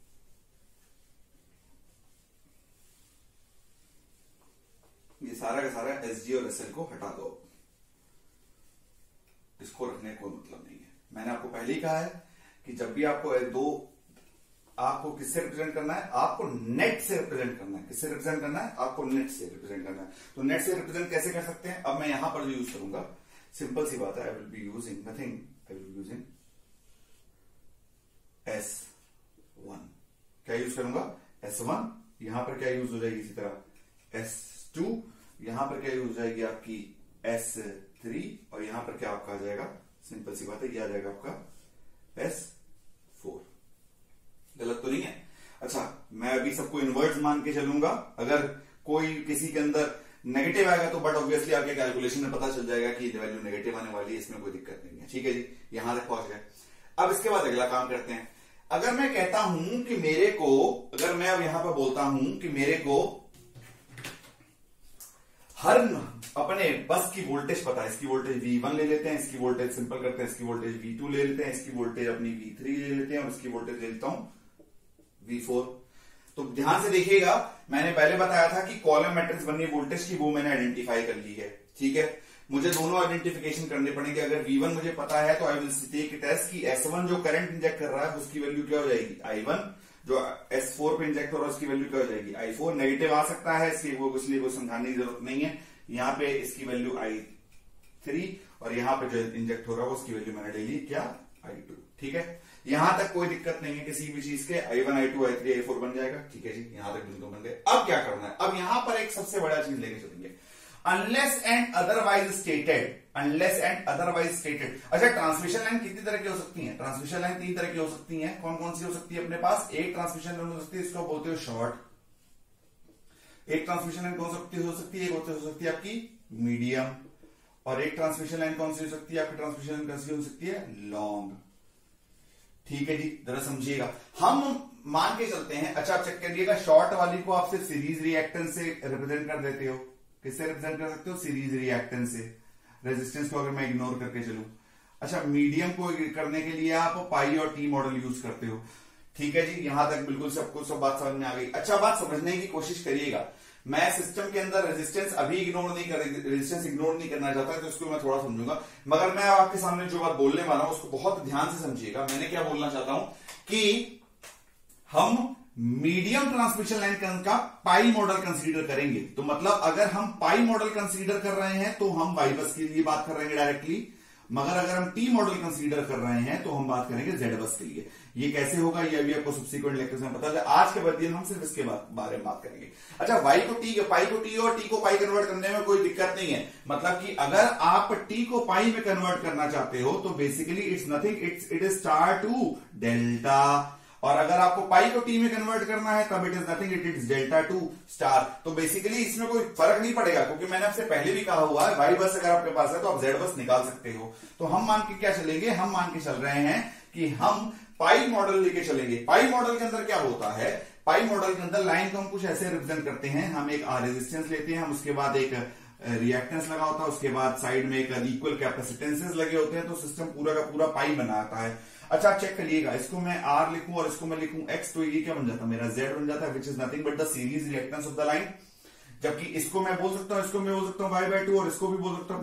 ये सारा का सारा SG और SL को हटा दो, इसको रखने को मतलब नहीं है। मैंने आपको पहले ही कहा है कि जब भी आपको किससे रिप्रेजेंट करना है, आपको नेट से रिप्रेजेंट करना है। किससे रिप्रेजेंट करना है, आपको नेट से रिप्रेजेंट करना है। तो नेट से रिप्रेजेंट कैसे कर सकते हैं, अब मैं यहां पर जो यूज करूंगा सिंपल सी बात है, I will be using nothing, I will be using S1। क्या यूज करूंगा? S1। यहां पर क्या यूज हो जाएगी इसी तरह S2, यहां पर क्या यूज हो जाएगी आपकी S3, और यहां पर क्या आपका आ जाएगा, सिंपल सी बात है, ये आ जाएगा आपका S4। गलत तो नहीं है? अच्छा, मैं अभी सबको इनवर्ट्स मान के चलूंगा, अगर कोई किसी के अंदर नेगेटिव आएगा तो बट ऑब्वियसली आपके कैलकुलेशन में पता चल जाएगा कि वैल्यू नेगेटिव आने वाली है, इसमें कोई दिक्कत नहीं है। ठीक है जी, यहां तक पहुंच गए। अब इसके बाद अगला काम करते हैं। अगर मैं कहता हूं कि मेरे को, अगर मैं अब यहां पर बोलता हूं कि मेरे को हर अपने बस की वोल्टेज पता है, इसकी वोल्टेज V1 ले लेते हैं, इसकी वोल्टेज सिंपल करते हैं, इसकी वोल्टेज V2 ले लेते हैं, इसकी वोल्टेज अपनी V3 ले लेते हैं, और इसकी वोल्टेज ले लेता हूं V4। तो ध्यान से देखिएगा, मैंने पहले बताया था कि कॉलम मैट्रिक्स बननी वोल्टेज की, वो मैंने आइडेंटिफाई कर ली है। ठीक है, मुझे दोनों आइडेंटिफिकेशन करने पड़ेंगे। अगर V1 मुझे पता है तो I will take it as कि S1 जो करंट इंजेक्ट कर रहा है उसकी वैल्यू क्या हो जाएगी, I1। जो S4 पे इंजेक्ट हो रहा है उसकी वैल्यू क्या हो जाएगी, I4। नेगेटिव आ सकता है, इसलिए वो इसलिए कोई समझाने की जरूरत नहीं है। यहाँ पे इसकी वैल्यू I3, और यहाँ पे जो इंजेक्ट हो रहा है उसकी वैल्यू मैंने ले ली क्या, I2। ठीक है, यहां तक कोई दिक्कत नहीं है किसी भी चीज के, I1 I2 I3 I4 बन जाएगा। ठीक है जी, यहां तक बिल्कुल बन गए। अब क्या करना है, अब यहां पर एक सबसे बड़ा चीज लेके चलेंगे, unless and otherwise stated. Unless and otherwise stated. अच्छा, ट्रांसमिशन लाइन कितनी तरह की हो सकती है? ट्रांसमिशन लाइन 3 तरह की हो सकती है। कौन कौन सी हो सकती है अपने पास? एक ट्रांसमिशन लाइन हो सकती है, इसको बोलते हो शॉर्ट। एक ट्रांसमिशन लाइन कौन हो सकती है? एक हो सकती है आपकी मीडियम। और एक ट्रांसमिशन लाइन कौन सी हो सकती है? आपकी ट्रांसमिशन लाइन कौन सी हो सकती है? लॉन्ग। ठीक है जी, जरा समझिएगा, हम मान के चलते हैं। अच्छा, आप चेक करिएगा, शॉर्ट वाली को आप सिर्फ सीरीज रिएक्टेंस से रिप्रेजेंट कर देते हो। किससे रिप्रेजेंट कर सकते हो? सीरीज रिएक्टेंस से। रेजिस्टेंस को अगर मैं इग्नोर करके चलूं। अच्छा, मीडियम को करने के लिए आप पाई और टी मॉडल यूज करते हो। ठीक है जी, यहां तक बिल्कुल सबको सब बात समझ में आ गई। अच्छा, बात समझने की कोशिश करिएगा, मैं सिस्टम के अंदर रेजिस्टेंस अभी इग्नोर नहीं कर रेजिस्टेंस इग्नोर नहीं करना चाहता, तो इसको मैं थोड़ा समझूंगा। मगर मैं आपके सामने जो बात बोलने वाला हूं उसको बहुत ध्यान से समझिएगा। मैंने क्या बोलना चाहता हूं कि हम मीडियम ट्रांसमिशन लाइन का पाई मॉडल कंसीडर करेंगे। तो मतलब अगर हम पाई मॉडल कंसीडर कर रहे हैं तो हम वाई बस के लिए बात कर रहे हैं डायरेक्टली, मगर अगर हम टी मॉडल कंसीडर कर रहे हैं तो हम बात करेंगे जेड बस के लिए। ये कैसे होगा ये अभी आपको सब्सिक्वेंट लेक्चर्स में पता चलेगा। आज के बाद हम सिर्फ इसके बारे में बात करेंगे। अच्छा, वाई को टी, पाई को टी और टी को पाई कन्वर्ट करने में कोई दिक्कत नहीं है। मतलब कि अगर आप टी को पाई में कन्वर्ट करना चाहते हो तो basically it's nothing, it is star to delta. और अगर आपको पाई को टी में कन्वर्ट करना है तब it is nothing, it is delta to star. तो बेसिकली इसमें कोई फर्क नहीं पड़ेगा, क्योंकि मैंने आपसे पहले भी कहा हुआ है वाई बस अगर आपके पास है तो आप जेड बस निकाल सकते हो। तो हम मान के क्या चलेंगे, हम मान के चल रहे हैं कि हम पाई मॉडल लेके चलेंगे। पाई मॉडल के अंदर क्या होता है, पाई मॉडल के अंदर लाइन को हम कुछ ऐसे रिप्रेजेंट करते हैं। हम एक रेजिस्टेंस लेते हैं, हम उसके बाद एक रिएक्टेंस लगा होता है, उसके बाद साइड में एक इक्वल कैपेसिटेंसेस लगे होते हैं, तो सिस्टम पूरा का पूरा पाई बनाता है। अच्छा, आप चेक करिएगा, इसको मैं R लिखूं और इसको मैं लिखूं X, तो ये क्या बन जाता है मेरा Z बन जाता है, which is nothing but the series reactance of the line. जबकि इसको मैं बोल सकता हूं, इसको मैं बोल सकता हूं y/2 और इसको भी बोल सकता हूं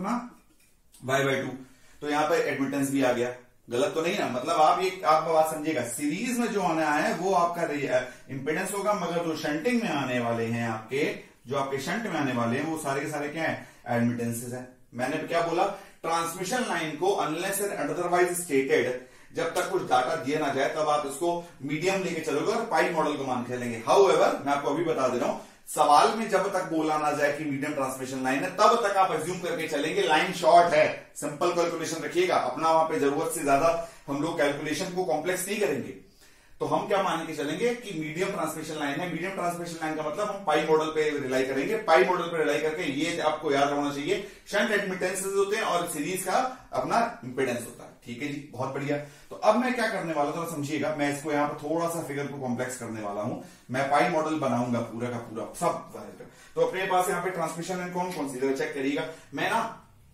अपना y/2। तो यहां पर एडमिटेंस भी आ गया। गलत तो नहीं ना? मतलब आप बात समझिएगा, सीरीज में जो आना है वो आपका इंपेडेंस होगा, मगर जो शंटिंग में आने वाले हैं आपके, जो आपके शंट में आने वाले हैं वो सारे के सारे क्या है, एडमिटेंसेस है। मैंने क्या बोला, ट्रांसमिशन लाइन को अनलेस एंड अदरवाइज स्टेटेड, जब तक कुछ डाटा दिया ना जाए तब आप इसको मीडियम लेके चलोगे और पाई मॉडल को मान के चलेंगे। हाउएवर, मैं आपको अभी बता दे रहा हूं, सवाल में जब तक बोला ना जाए कि मीडियम ट्रांसमिशन लाइन है तब तक आप एज्यूम करके चलेंगे लाइन शॉर्ट है। सिंपल कैलकुलेशन रखिएगा अपना, वहां पे जरूरत से ज्यादा हम लोग कैलकुलेशन को कॉम्प्लेक्स नहीं करेंगे। तो हम क्या मान के चलेंगे कि मीडियम ट्रांसमिशन लाइन है। मीडियम ट्रांसमिशन लाइन का मतलब हम पाई मॉडल पे रिलाई करेंगे। पाई मॉडल पे रिलाई करके ये आपको याद होना चाहिए, शंट एडमिटेंसेस होते हैं और सीरीज का अपना इंपेडेंस होता है। ठीक है जी, बहुत बढ़िया। तो अब मैं क्या करने वाला हूं, समझिएगा, मैं इसको यहाँ पर थोड़ा सा फिगर को कॉम्प्लेक्स करने वाला हूं। मैं पाई मॉडल बनाऊंगा पूरा का पूरा सब वायर। तो अपने पास यहाँ पे ट्रांसमिशन लाइन कौन कौन सी, चेक करिएगा। मैं ना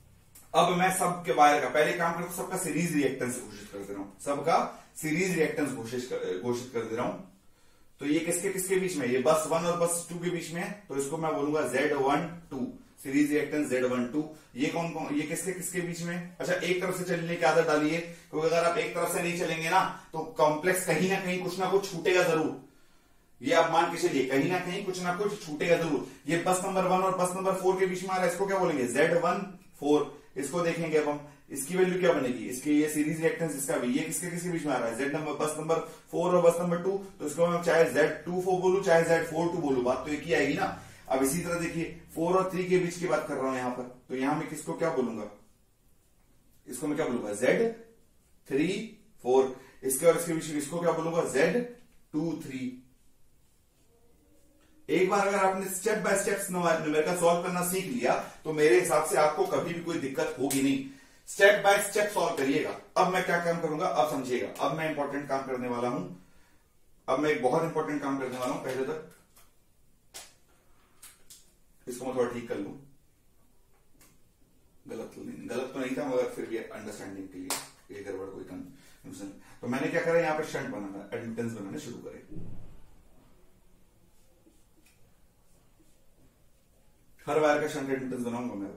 अब मैं सबके वायर का पहले काम करता हूं, सबका सीरीज रिएक्टेंस घोषित कर दे रहा हूं, सबका सीरीज रिएक्टेंस घोषित कर दे रहा हूं। तो ये किसके किसके बीच में, ये बस 1 और बस 2 के बीच में है, तो इसको मैं बोलूंगा Z12 सीरीज रिएक्टेंस Z12। ये कौन कौन, ये किसके किसके बीच में। अच्छा, एक तरफ से चलने की आदत डालिए, क्योंकि अगर आप एक तरफ से नहीं चलेंगे ना तो कॉम्प्लेक्स कहीं ना कहीं कुछ ना कुछ छूटेगा जरूर। ये आप मान के चलिए, कहीं ना कुछ छूटेगा जरूर। ये बस नंबर 1 और बस नंबर 4 के बीच में आ रहा है, इसको क्या बोलेंगे, Z14। इसको देखेंगे अब हम, इसकी वैल्यू क्या बनेगी, इसकी ये सीरीज रिएक्टेंस इसका भी, ये किसके किसके बीच में आ रहा है, जेड नंबर बस नंबर 4 और बस नंबर 2, तो इसको मैं चाहे Z24 बोलूं चाहे Z42 बोलूं, बात तो एक ही आएगी ना। अब इसी तरह देखिए 4 और 3 के बीच की बात कर रहा हूं यहां पर, तो यहां मैं किसको क्या बोलूंगा, इसको मैं क्या बोलूंगा Z34, इसके और इसके बीच इसको क्या बोलूंगा Z23। एक बार अगर आपने step by step numerical solve करना सीख लिया तो मेरे हिसाब से आपको कभी भी कोई दिक्कत होगी नहीं। स्टेप बाय स्टेप सॉल्व करिएगा। अब मैं क्या काम करूंगा, अब समझिएगा, अब मैं इंपॉर्टेंट काम करने वाला हूं, अब मैं एक बहुत इंपॉर्टेंट काम करने वाला हूं। पहले तक इसको मैं थोड़ा ठीक कर लूं, गलत तो नहीं था मगर फिर भी अंडरस्टैंडिंग के लिए ये गड़बड़ कोई कंफ्यूजन। तो मैंने क्या करा, यहां पर शंट बनाना, एडमिटेंस बनाने शुरू करे। हर वायर का शंट एडमिटेंस बनाऊंगा मैं।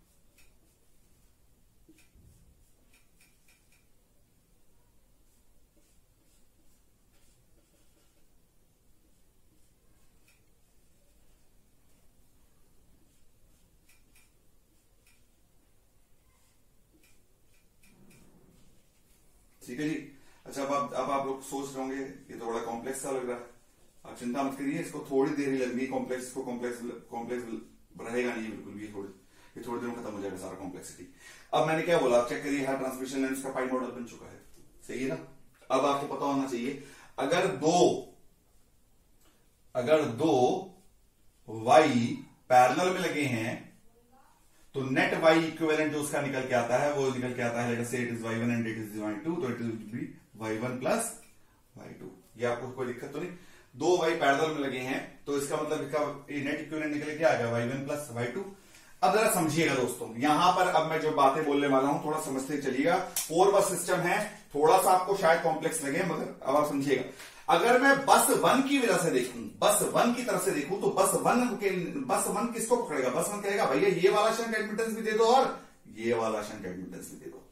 ठीक है जी। अच्छा, अब आप लोग सोच रहे होंगे ये तो बड़ा कॉम्प्लेक्स सा लग रहा है। आप चिंता मत करिए, इसको थोड़ी देर ही लगनी, कॉम्प्लेक्स को कॉम्प्लेक्स रहेगा नहीं बिल्कुल भी, ये थोड़ी देर में खत्म हो जाएगा सारा कॉम्प्लेक्सिटी। अब मैंने क्या बोला, आप चेक करिए, हर ट्रांसमिशन लाइन का पाई मॉडल बन चुका है, सही है ना। अब आपको पता होना चाहिए, अगर दो वाई पैरेलल में लगे हैं तो नेट वाई इक्विवेलेंट जो उसका निकल के आता है वो निकल के आता है, let us say it is y1 and it is y2, तो it will be y1 plus y2। ये आपको कोई दिक्कत तो नहीं, दो वाई पैरेलल में लगे हैं तो इसका मतलब इसका नेट इक्विवेलेंट निकल के आ गया y1 प्लस y2। अब जरा समझिएगा दोस्तों, यहां पर अब मैं जो बातें बोलने वाला हूं थोड़ा समझते चलिएगा। 4 बस सिस्टम है, थोड़ा सा आपको शायद कॉम्प्लेक्स लगे मगर अब आप समझिएगा। अगर मैं बस 1 की वजह से देखूं, बस 1 की तरफ से देखूं तो बस 1 किसको पकड़ेगा, बस 1 कहेगा भैया ये वाला शंट एडमिटेंस भी दे दो और ये वाला शंट एडमिटेंस भी दे दो।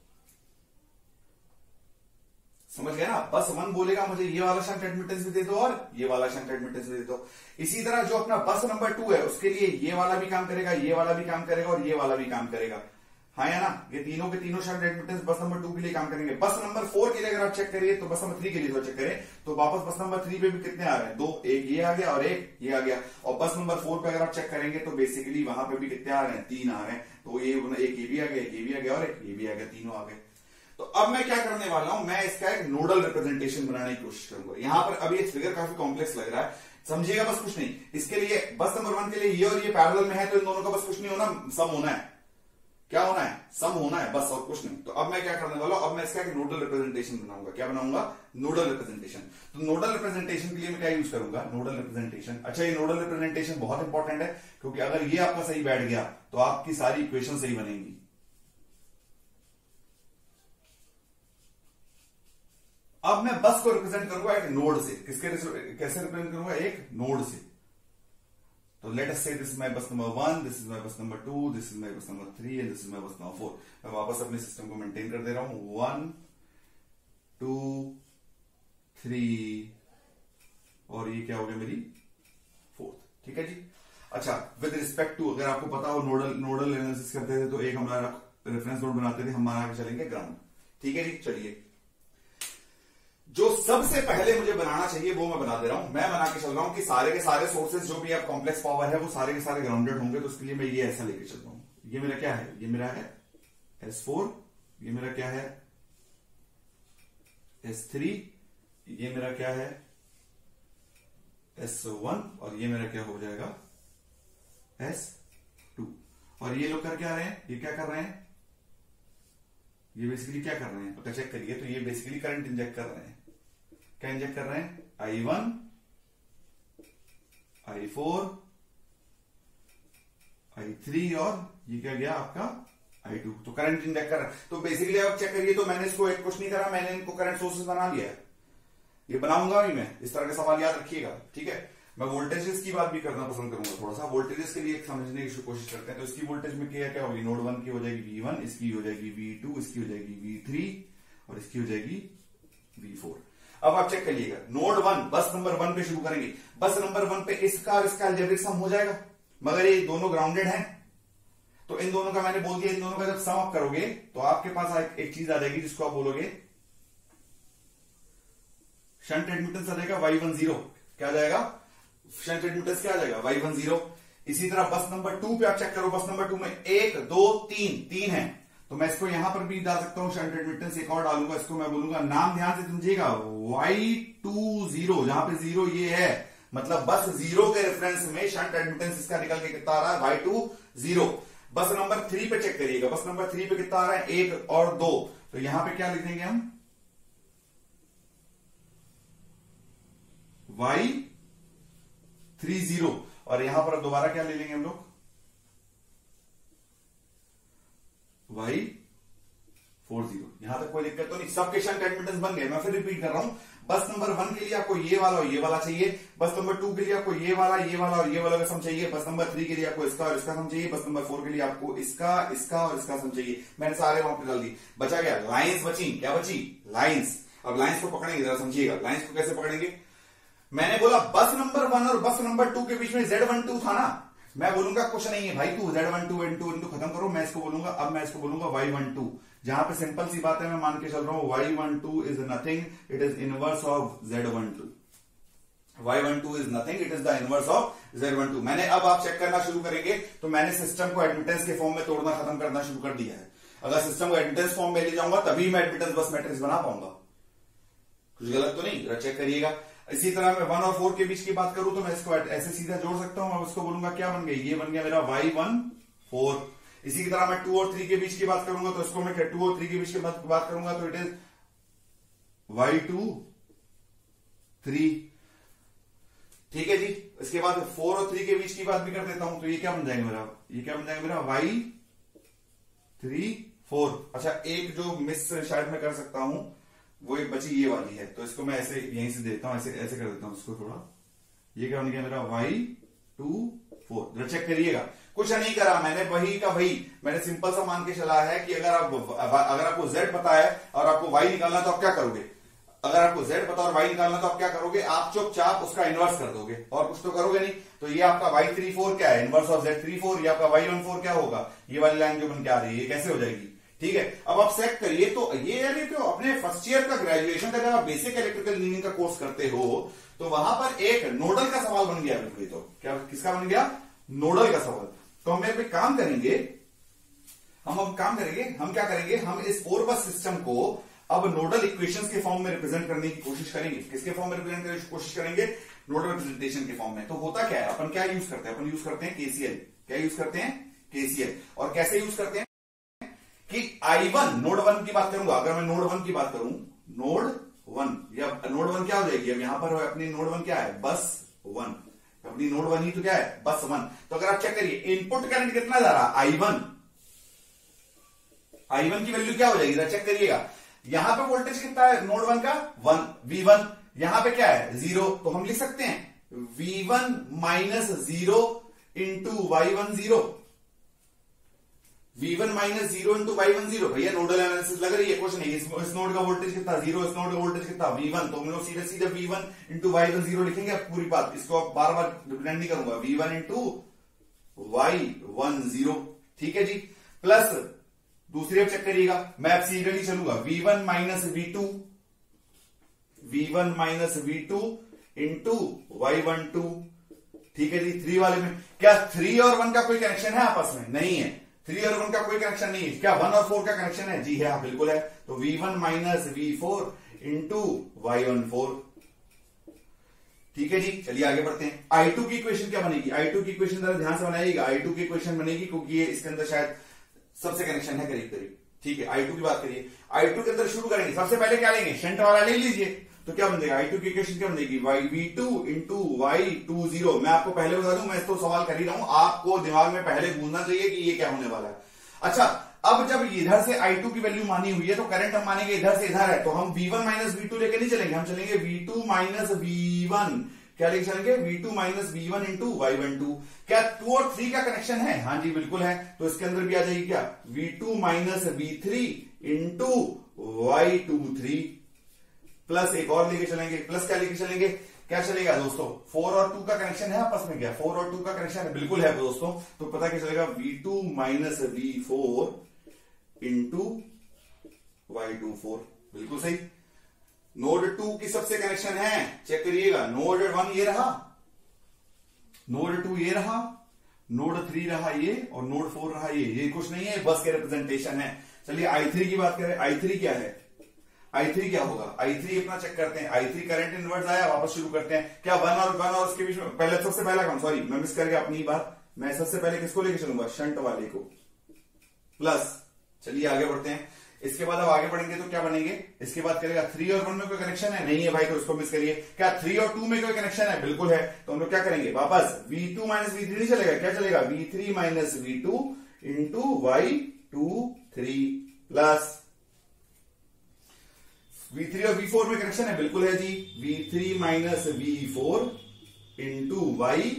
समझ गया ना, बस 1 बोलेगा मुझे ये वाला शंट एडमिटेंस भी दे दो और ये वाला शंट एडमिटेंस भी दे दो। इसी तरह जो अपना बस नंबर 2 है उसके लिए ये वाला भी काम करेगा, ये वाला भी काम करेगा और ये वाला भी काम करेगा, हाँ या ना। ये तीनों के तीनों शंट एडमिटेंस बस नंबर 2 के लिए काम करेंगे। बस नंबर 4 के लिए अगर आप चेक करिए तो बस नंबर 3 के लिए तो चेक करें तो वापस बस नंबर 3 पे भी कितने आ रहे हैं, 2, एक ये आ गया और एक ये आ गया। और बस नंबर 4 पे अगर आप चेक करेंगे तो बेसिकली वहां पे भी कितने आ रहे हैं, 3 आ रहे हैं। तो ये एक ये भी आ गया, एक ये भी आ गया और एक ये भी आ गया, तीनों आ गए। तो अब मैं क्या करने वाला हूं, मैं इसका एक नोडल रिप्रेजेंटेशन बनाने की कोशिश करूंगा। यहां पर अभी एक फिगर काफी कॉम्प्लेक्स लग रहा है, समझिएगा बस कुछ नहीं। इसके लिए बस नंबर 1 के लिए ये और ये पैरेलल में है तो इन दोनों का बस कुछ नहीं होना, सम होना है। क्या होना है, सम होना है बस, और कुछ नहीं। तो अब मैं क्या करने वाला हूं, अब मैं इसका एक नोडल रिप्रेजेंटेशन बनाऊंगा। क्या बनाऊंगा, नोडल रिप्रेजेंटेशन। तो नोडल रिप्रेजेंटेशन के लिए मैं क्या यूज करूंगा, नोडल रिप्रेजेंटेशन। अच्छा, ये नोडल रिप्रेजेंटेशन बहुत इंपॉर्टेंट है क्योंकि अगर ये आपका सही बैठ गया तो आपकी सारी इक्वेशन सही बनेंगी। अब मैं बस को रिप्रेजेंट करूंगा एक नोड से। कैसे रिप्रेजेंट करूंगा, एक नोड से। तो let us say this is my bus number 1, this is my bus number 2, this is my bus number 3 and this is my bus number 4। मैं वापस अपने सिस्टम को मेंटेन कर दे रहा हूं, 1 2 3 और ये क्या हो गया मेरी 4th। ठीक है जी। अच्छा, विद रिस्पेक्ट टू, अगर आपको पता हो नोडल एनालिसिस करते थे तो एक हमारा रेफरेंस नोड बनाते थे, हम बना के चलेंगे ग्राउंड। ठीक है जी। चलिए, जो सबसे पहले मुझे बनाना चाहिए वो मैं बना दे रहा हूं। मैं बना के चल रहा हूं कि सारे के सारे सोर्सेज जो भी अब कॉम्प्लेक्स पावर है वो सारे के सारे ग्राउंडेड होंगे। तो उसके लिए मैं ये ऐसा लेके चल रहा हूं। ये मेरा क्या है, ये मेरा है S4, ये मेरा क्या है S3, ये मेरा क्या है S1 और ये मेरा क्या हो जाएगा S2। और ये लोग कर क्या रहे हैं, ये क्या कर रहे हैं, ये बेसिकली क्या कर रहे हैं, अगर चेक करिए तो ये बेसिकली करंट इंजेक्ट कर रहे हैं। क्या इंजेक्ट कर रहे हैं, I1 I4 I3 और ये क्या गया आपका I2। तो करंट इंजेक्ट कर रहा है। तो बेसिकली आप चेक करिए तो मैंने इसको एक कुछ नहीं करा, मैंने इनको करंट सोर्सेस बना लिया है। ये बनाऊंगा भी मैं, इस तरह के सवाल याद रखिएगा। ठीक है, मैं वोल्टेजेस की बात भी करना पसंद करूंगा थोड़ा सा। वोल्टेजेस के लिए समझने की कोशिश करते हैं। तो इसकी वोल्टेज में क्या होगी, नोड 1 की हो जाएगी V1, इसकी हो जाएगी V2, इसकी हो जाएगी V3 और इसकी हो जाएगी V4। अब आप चेक करिएगा, नोड 1 बस नंबर 1 पे शुरू करेंगे। बस नंबर 1 पे इसका और इसका अलजेब्रिक सम हो जाएगा, मगर ये दोनों ग्राउंडेड हैं तो इन दोनों का मैंने बोल दिया, इन दोनों का जब सम अप करोगे तो आपके पास एक चीज आ जाएगी जिसको आप बोलोगे शंट एडमिटेंस आ जाएगा Y10। क्या आ जाएगा? शंट एडमिटेंस क्या आ जाएगा? Y10। इसी तरह बस नंबर 2 पे आप चेक करो, बस नंबर 2 में 1 2 3 है, तो मैं इसको यहां पर भी डाल सकता हूं शंट एडमिटेंस, एक और डालूंगा, इसको मैं बोलूंगा, नाम ध्यान से समझिएगा, Y20। जहां पे 0 ये है, मतलब बस 0 के रेफरेंस में शंट एडमिटेंस इसका निकल के कितना आ रहा है? Y20। बस नंबर 3 पे चेक करिएगा, बस नंबर 3 पे कितना आ रहा है? 1 और 2। तो यहां पे क्या लिख देंगे हम? Y30। और यहां पर दोबारा क्या ले लेंगे हम लोग? Y40। यहां तक कोई दिक्कत तो नहीं, सबके शंट एडमिटेंस बन गए। मैं फिर रिपीट कर रहा हूं, बस नंबर 1 के लिए आपको ये वाला और ये वाला चाहिए, बस नंबर 2 के लिए आपको ये वाला और ये वाला का सम चाहिए, बस नंबर 3 के लिए आपको इसका और इसका सम चाहिए, बस नंबर 4 के लिए आपको इसका और इसका सम चाहिए। मैंने सारे वहां पे डाल दी, बचा गया लाइंस बची। क्या बची? लाइंस। अब लाइंस को पकड़ेंगे, जरा समझिएगा लाइंस को कैसे पकड़ेंगे। मैंने बोला बस नंबर 1 और बस नंबर 2 के बीच में Z12 था ना, मैं बोलूंगा कुछ नहीं है भाई, तू Z12 into खत्म करो, मैं इसको बोलूंगा, अब मैं इसको बोलूंगा Y12, जहां पे सिंपल सी बात है, मैं मान के चल रहा हूं Y12 is nothing, it is inverse of Z12। Y12 is nothing, it is the inverse of Z12। मैंने, अब आप चेक करना शुरू करेंगे तो मैंने सिस्टम को एडमिटेंस के फॉर्म में तोड़ना खत्म करना शुरू कर दिया है। अगर सिस्टम को एडमिटेंस फॉर्म में ले जाऊंगा तभी मैं एडमिटेंस बस मैट्रिक्स बना पाऊंगा। कुछ गलत तो नहीं? चेक करिएगा। इसी तरह मैं 1 और 4 के बीच की बात करूं तो मैं इसको ऐसे सीधा जोड़ सकता हूं, मैं उसको बोलूंगा क्या बन गई? ये बन गया मेरा Y14। इसी की तरह मैं 2 और 3 के बीच की बात करूंगा तो इसको मैं 2 और 3 के बीच की बात करूंगा तो इट इज Y23। ठीक है जी। इसके बाद 4 और 3 के बीच की बात भी कर देता हूं तो ये क्या बन जाएगा मेरा? ये क्या बन जाएगा मेरा? Y34। अच्छा, एक जो मिस शायद मैं कर सकता हूं, वो एक बची ये वाली है, तो इसको मैं ऐसे यहीं से देता हूं, ऐसे ऐसे कर देता हूं इसको थोड़ा। ये क्या बन गया मेरा? Y24। चेक करिएगा, कुछ नहीं करा मैंने, वही का वही। मैंने सिंपल सा मान के चला है कि अगर आपको Z पता है और आपको Y निकालना तो आप क्या करोगे? अगर आपको Z पता और Y निकालना तो आप क्या करोगे? आप चुपचाप उसका इनवर्स कर दोगे, और कुछ तो करोगे नहीं। तो ये आपका Y34 क्या है? Inverse of Z34। ये आपका Y14 क्या होगा? ये वाली लाइन जो बन के आ रही है, ये कैसे हो जाएगी? ठीक है, अब आप चेक करिए। तो ये यानी तो अपने फर्स्ट ईयर का ग्रेजुएशन का जब आप बेसिक इलेक्ट्रिकल इंजीनियरिंग का कोर्स करते हो तो वहां पर एक नोडल का सवाल बन गया बिल्कुल। तो क्या किसका बन गया? नोडल का सवाल। तो हम एक काम करेंगे, हम क्या करेंगे, हम इस 4 बस सिस्टम को अब नोडल इक्वेशंस के फॉर्म में रिप्रेजेंट करने की कोशिश करेंगे। किसके फॉर्म में रिप्रेजेंट करने की कोशिश करेंगे? नोडल रिप्रेजेंटेशन के फॉर्म में। तो होता क्या है, अपन क्या यूज करते हैं? अपन यूज करते हैं KCL। क्या यूज करते हैं? KCL। और कैसे यूज करते हैं कि I1 नोड 1 की बात करूंगा, अगर मैं नोड 1 की बात करूं, नोड 1 या नोड 1 क्या हो जाएगी? अब यहां पर अपनी नोड 1 क्या है? बस 1। अपनी नोड 1 ही तो क्या है? बस 1। तो अगर आप चेक करिए इनपुट करंट कितना जा रहा? I1 की वैल्यू क्या हो जाएगी? चेक करिएगा, यहां पे वोल्टेज कितना है नोड 1 का? 1 V1। यहां पे क्या है? 0। तो हम लिख सकते हैं V1 minus 0 into Y10। V1 minus 0 into Y10। भैया नोडल एनालिसिस लग रही है, कुछ नहीं। इस नोड का वोल्टेज कितना? 0। इस नोड का वोल्टेज कितना? V1। तो हम लोग सीधे सीधे V1 इंटू Y10 लिखेंगे। अब पूरी बात, इसको आप बार बार डिपेंड नहीं करूंगा। V1 into Y10। ठीक है जी। प्लस दूसरी अब चेक करिएगा, मैं अब सीरियली चलूंगा। V1 minus V2 into Y12। ठीक है जी। 3 वाले में क्या 3 और 1 का कोई कनेक्शन है आपस में? नहीं है। 3 और 1 का कोई कनेक्शन नहीं है। क्या 1 और 4 का कनेक्शन है? जी है, बिल्कुल है। तो V1 minus V4 into Y14। ठीक है जी। चलिए आगे बढ़ते हैं। I2 की इक्वेशन क्या बनेगी? I2 की इक्वेशन जरा ध्यान से बनाइएगा। I2 की इक्वेशन बनेगी क्योंकि ये इसके अंदर शायद सबसे कनेक्शन है करीब करीब। ठीक है, I2 की बात करिए। I2 के अंदर शुरू करेंगे, सबसे पहले क्या लेंगे? शंट वाला ले लीजिए। तो क्या बन जाएगा? I2 की इक्वेशन क्या बनेगी? V2 into Y20। मैं आपको पहले बता दूं, मैं तो सवाल कर ही रहा हूं, आपको दिमाग में पहले गूंजना चाहिए कि ये क्या होने वाला है। अच्छा, अब जब इधर से I2 की वैल्यू मानी हुई है तो करंट हम मानेंगे इधर से इधर है, तो हम V1 माइनस V2 लेके नहीं चलेंगे, हम चलेंगे V2 माइनस V1। क्या लेके चलेंगे? V2 minus V1 into Y12। क्या 2 और 3 का कनेक्शन है? हाँ जी बिल्कुल है। तो इसके अंदर भी आ जाएगी क्या? V2 minus V3 into Y23। Plus एक और लेके चलेंगे। प्लस क्या लेके चलेंगे? क्या चलेगा दोस्तों, 4 और 2 का कनेक्शन है आपस में, क्या 4 और 2 का कनेक्शन है, बिल्कुल है दोस्तों। तो पता क्या चलेगा, V2 minus V4 into Y24, बिल्कुल सही। नोड 2 की सबसे कनेक्शन है, चेक करिएगा, नोड 1 ये रहा, नोड 2 ये रहा, नोड 3 रहा ये, और नोड 4 रहा ये कुछ नहीं है, बस के रिप्रेजेंटेशन है। चलिए i3 की बात करें, i3 क्या है, i3 क्या होगा, i3 अपना चेक करते हैं, i3 करंट इनवर्स आया, वापस शुरू करते हैं। क्या 1 और उसके बीच में, पहले सबसे पहला काम, सॉरी मैं मिस कर गया अपनी बात, मैं सबसे पहले किसको लेके चलूंगा, शंट वाले को, प्लस। चलिए आगे बढ़ते हैं। इसके बाद अब आगे बढ़ेंगे तो क्या बनेंगे, इसके बाद करेगा 3 और 1 में कोई कनेक्शन है, नहीं है भाई, तो इसको मिस करिए। क्या 3 और 2 में कोई कनेक्शन है, बिल्कुल है, तो हम लोग क्या करेंगे, वापस V2 माइनस V3 नहीं चलेगा, क्या चलेगा, V3 minus V2 into Y23 plus V3 और V4 में कनेक्शन है, बिल्कुल है जी, V3 minus V4 into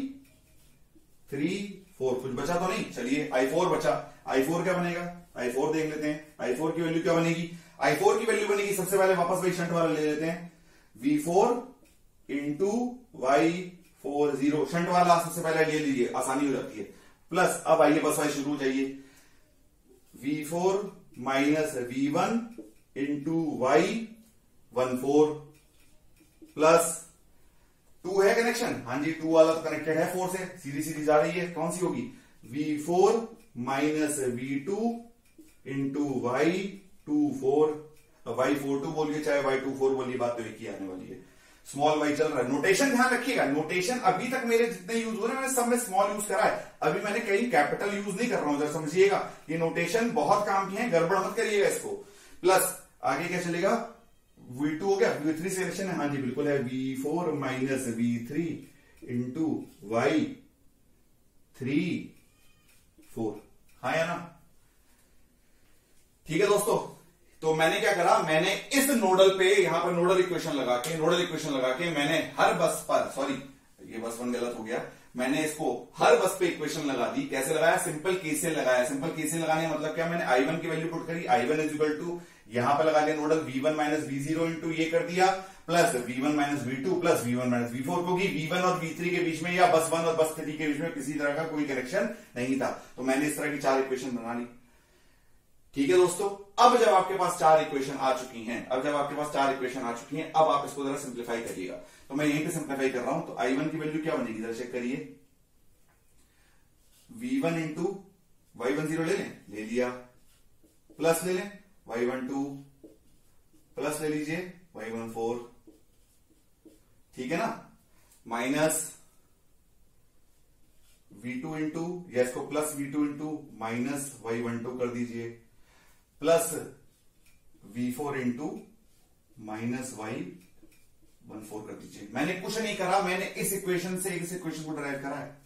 Y34, कुछ बचा तो नहीं, चलिए I4 बचा, I4 क्या बनेगा, I4 देख लेते हैं, I4 की वैल्यू क्या बनेगी, I4 की वैल्यू बनेगी, सबसे पहले वापस वही शंट वाला ले लेते हैं, V4 इंटू Y40, शंट वाला सबसे पहले ले लीजिए, आसानी हो जाती है, प्लस। अब आइए बस वाई शुरू हो जाइए, V4 minus V1 into Y14 plus 2 है कनेक्शन, हाँ जी 2 वाला तो कनेक्टेड है 4 से, सीधी सीधी जा रही है, कौन सी होगी, V4 minus V2 into Y24, Y42 बोलिए चाहे Y24 बोलिए, बात तो एक ही आने वाली है, स्मॉल y चल रहा है। नोटेशन ध्यान रखिएगा, नोटेशन अभी तक मेरे जितने यूज हो रहे हैं मैंने सब में स्मॉल यूज करा है, अभी मैंने कहीं कैपिटल यूज नहीं कर रहा हूं, जरा समझिएगा, ये नोटेशन बहुत काम की है, गड़बड़ मत करिएगा इसको। प्लस आगे क्या चलेगा, V2 हो गया, V3 से कनेक्शन है, हाँ जी बिल्कुल है, V4 minus V3 into Y34, हाँ या ना, ठीक है दोस्तों। तो मैंने क्या करा, मैंने इस नोडल पे यहां पर नोडल इक्वेशन लगा के मैंने हर बस पर, सॉरी ये बस 1 गलत हो गया, मैंने इसको हर बस पे इक्वेशन लगा दी। कैसे लगाया, सिंपल केसीएल लगाया। सिंपल केसीएल लगाने का मतलब क्या, मैंने I1 की वैल्यू पुट करी, I1 इज इक्वल टू, यहां पर लगा दिया nodal V1 minus V0 into ये कर दिया, plus V1 minus V2 plus V1 minus V4, क्योंकि V1 और V3 के बीच में या बस 1 और बस 3 के बीच में किसी तरह का कोई कनेक्शन नहीं था, तो मैंने इस तरह की 4 इक्वेशन बना ली। ठीक है दोस्तों, अब जब आपके पास 4 इक्वेशन आ चुकी हैं, अब आप इसको जरा सिंप्लीफाई करिएगा, तो मैं यहीं पे सिंप्लीफाई कर रहा हूं। तो I1 की वैल्यू क्या बनेगी, जरा चेक करिए, V1 इंटू Y10 ले लिया, प्लस ले लें Y12 प्लस ले लीजिए Y14, ठीक है ना, माइनस V2 इंटू, या इसको plus V2 into minus Y12 कर दीजिए, plus V4 into minus Y14 कर दीजिए। मैंने कुछ नहीं करा, मैंने इस इक्वेशन से इस इक्वेशन को डिराइव करा है।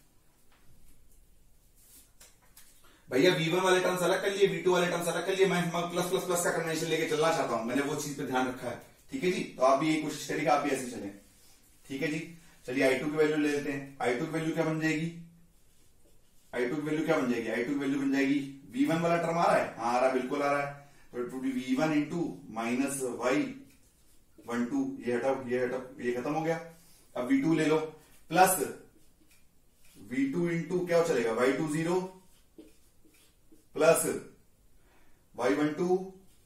भैया V1 वाले टर्म्स अलग कर लिए, V2 वाले टर्म्स अलग कर लिए, मैं प्लस प्लस प्लस का कन्वेंशन लेके चलना चाहता हूं, मैंने वो चीज पे ध्यान रखा है। ठीक है जी, तो आप भी यही कोशिश करिएगा, आप भी ऐसे चलें। ठीक है जी, चलिए I2 की वैल्यू ले लेते हैं। I2 की वैल्यू क्या बन जाएगी, I2 की वैल्यू क्या बन जाएगी, I2 की वैल्यू बन जाएगी, V1 वाला टर्म आ रहा है, हाँ आ रहा है, बिल्कुल आ रहा है, तो it would be V1 into minus Y12, ये हटा, ये खत्म हो गया। अब V2 ले लो, प्लस V2 इंटू क्या चलेगा, Y20 plus Y12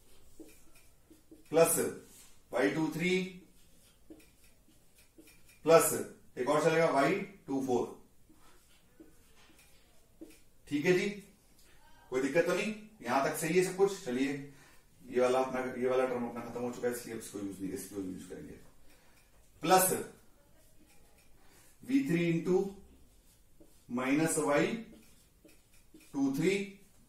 plus Y23 plus एक और चलेगा Y24। ठीक है जी, कोई दिक्कत तो नहीं, यहां तक सही है सब कुछ। चलिए ये वाला टर्म अपना खत्म हो चुका है, इसलिए इसको यूज करेंगे। Plus V3 into minus Y23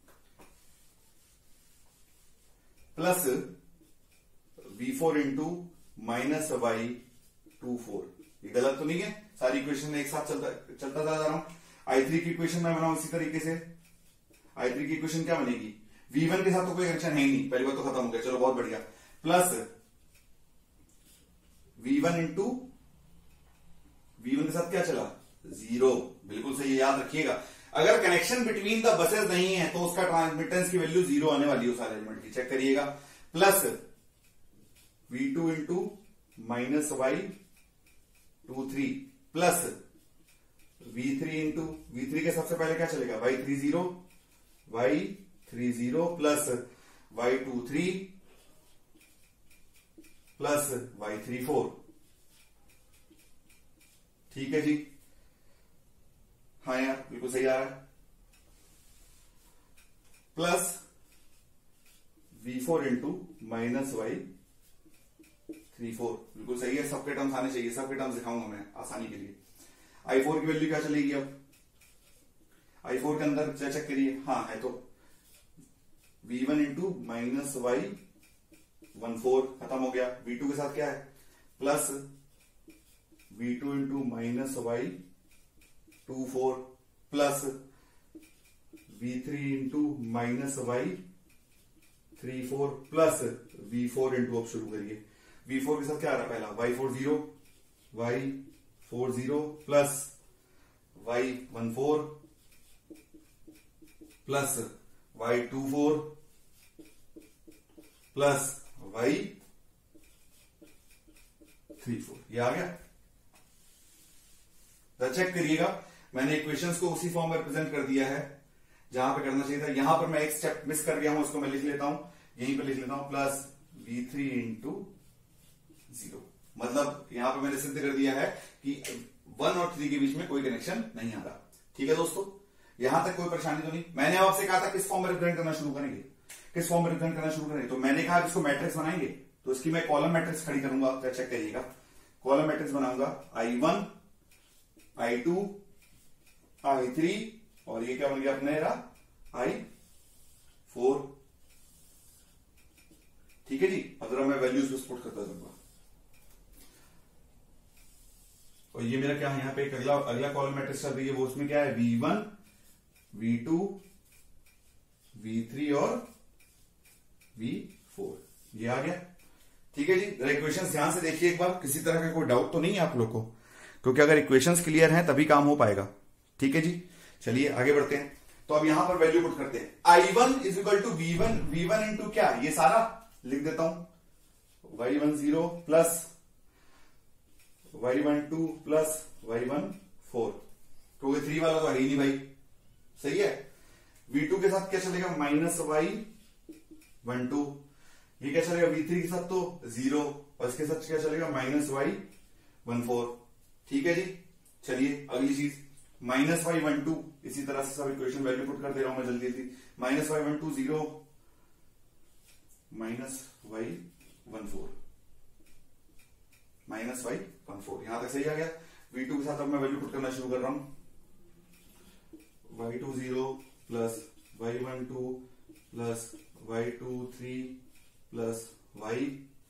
plus V4 into minus Y24। ये गलत तो नहीं है, सारी इक्वेशन एक साथ चलता जा रहा हूं। I3 की इक्वेशन मैं बनाऊं इसी तरीके से। I3 की इक्वेशन क्या बनेगी, V1 के साथ तो कोई कनेक्शन है ही नहीं, पहली बात तो खत्म हो गया, चलो बहुत बढ़िया। प्लस V1 इंटू V1 के साथ क्या चला, 0, बिल्कुल सही, याद रखिएगा। अगर कनेक्शन बिटवीन द बसेस नहीं है तो उसका ट्रांसमिटेंस की वैल्यू 0 आने वाली है उस एलिमेंट की, चेक करिएगा। Plus V2 into minus 2 3 plus V3 into V3 के सबसे पहले क्या चलेगा Y30 plus Y23 plus Y34। ठीक है जी, हाँ यार बिल्कुल सही आ रहा है। Plus V4 into minus Y34, बिल्कुल सही है। सबके टर्म्स आने चाहिए, सबके टर्म्स दिखाऊंगा मैं आसानी के लिए। I4 की वैल्यू क्या चलेगी अब, I4 के अंदर चेक करिए, हाँ है तो V1 इंटू माइनस Y14 खत्म हो गया। V2 के साथ क्या है plus V2 into minus Y24 plus V3 into minus Y34 plus V4 into, अब शुरू करिए, V4 के साथ क्या आ रहा है पहला Y40 plus Y14 plus Y24 plus Y34, ये आ गया। चेक करिएगा, मैंने इक्वेशंस को उसी फॉर्म में रिप्रेजेंट कर दिया है जहां पे करना चाहिए था। यहां पर मैं एक स्टेप मिस कर गया हूं, उसको मैं लिख लेता हूं, यहीं पे लिख लेता हूं, प्लस V3 इंटू 0। मतलब यहां पे मैंने सिद्ध कर दिया है कि 1 और 3 के बीच में कोई कनेक्शन नहीं आ रहा। ठीक है दोस्तों, यहां तक कोई परेशानी तो नहीं। मैंने आपसे कहा था किस फॉर्म में रिप्रेजेंट करना शुरू करेंगे, किस फॉर्म में रिप्रेजेंट करना शुरू करेंगे, तो मैंने कहा इसको मैट्रिक्स बनाएंगे, तो इसकी मैं कॉलम मैट्रिक्स खड़ी करूंगा। क्या चेक करिएगा, कॉलम मैट्रिक्स बनाऊंगा I1 I2 I3 और ये क्या बन गया अपने I4। ठीक है जी, अब जरा मैं वैल्यूज पुट करता जाऊंगा। और ये मेरा क्या है, यहां पे एक अगला कॉलम मैट्रिक्स चल रही है, वो उसमें क्या है V1 V2 V3 और V4, ये आ गया। ठीक है जी, इक्वेशंस ध्यान से देखिए एक बार, किसी तरह का कोई डाउट तो नहीं है आप लोग को, क्योंकि अगर इक्वेशंस क्लियर हैं तभी काम हो पाएगा। ठीक है जी, चलिए आगे बढ़ते हैं। तो अब यहां पर वैल्यू पुट करते हैं। I1 is equal to V1 into क्या, ये सारा लिख देता हूं, Y10 plus Y12 plus Y14, क्योंकि 3 वाला तो है ही नहीं भाई, सही है। V2 के साथ क्या चलेगा माइनस Y12, ये क्या चलेगा V3 के साथ तो 0, और इसके साथ क्या चलेगा माइनस Y14। ठीक है जी, चलिए अगली चीज माइनस Y12, इसी तरह से सब इक्वेशन वैल्यू पुट कर दे रहा हूं मैं जल्दी जल्दी। Minus Y12 0 minus Y14 minus Y14, यहां तक सही आ गया। V2 के साथ अब मैं वैल्यू पुट करना शुरू कर रहा हूं, Y20 plus Y12 plus Y23 plus Y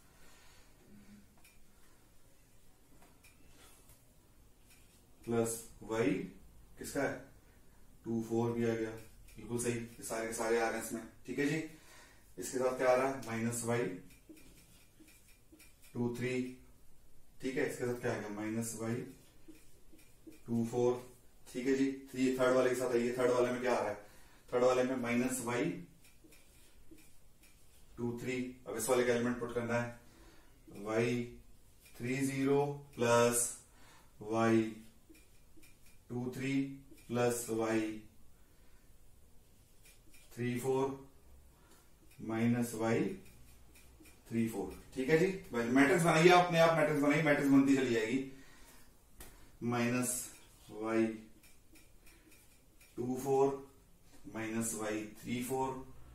plus Y किसका है 24 भी आ गया, बिल्कुल सही, सारे सारे आ गए इसमें। ठीक है जी, इसके साथ क्या आ रहा है माइनस Y23। ठीक है, इसके साथ क्या आएगा माइनस Y24। ठीक है जी, थर्ड वाले के साथ आइए, थर्ड वाले में क्या आ रहा है, थर्ड वाले में माइनस Y23। अब इस वाले का एलिमेंट पुट करना है, Y30 plus Y23 plus Y34 minus Y34। ठीक है जी, मैट्रिक्स बनाइए, अपने आप मैट्रिक्स बनाइए, मैट्रिक्स बनती चली जाएगी। माइनस Y24 माइनस Y34,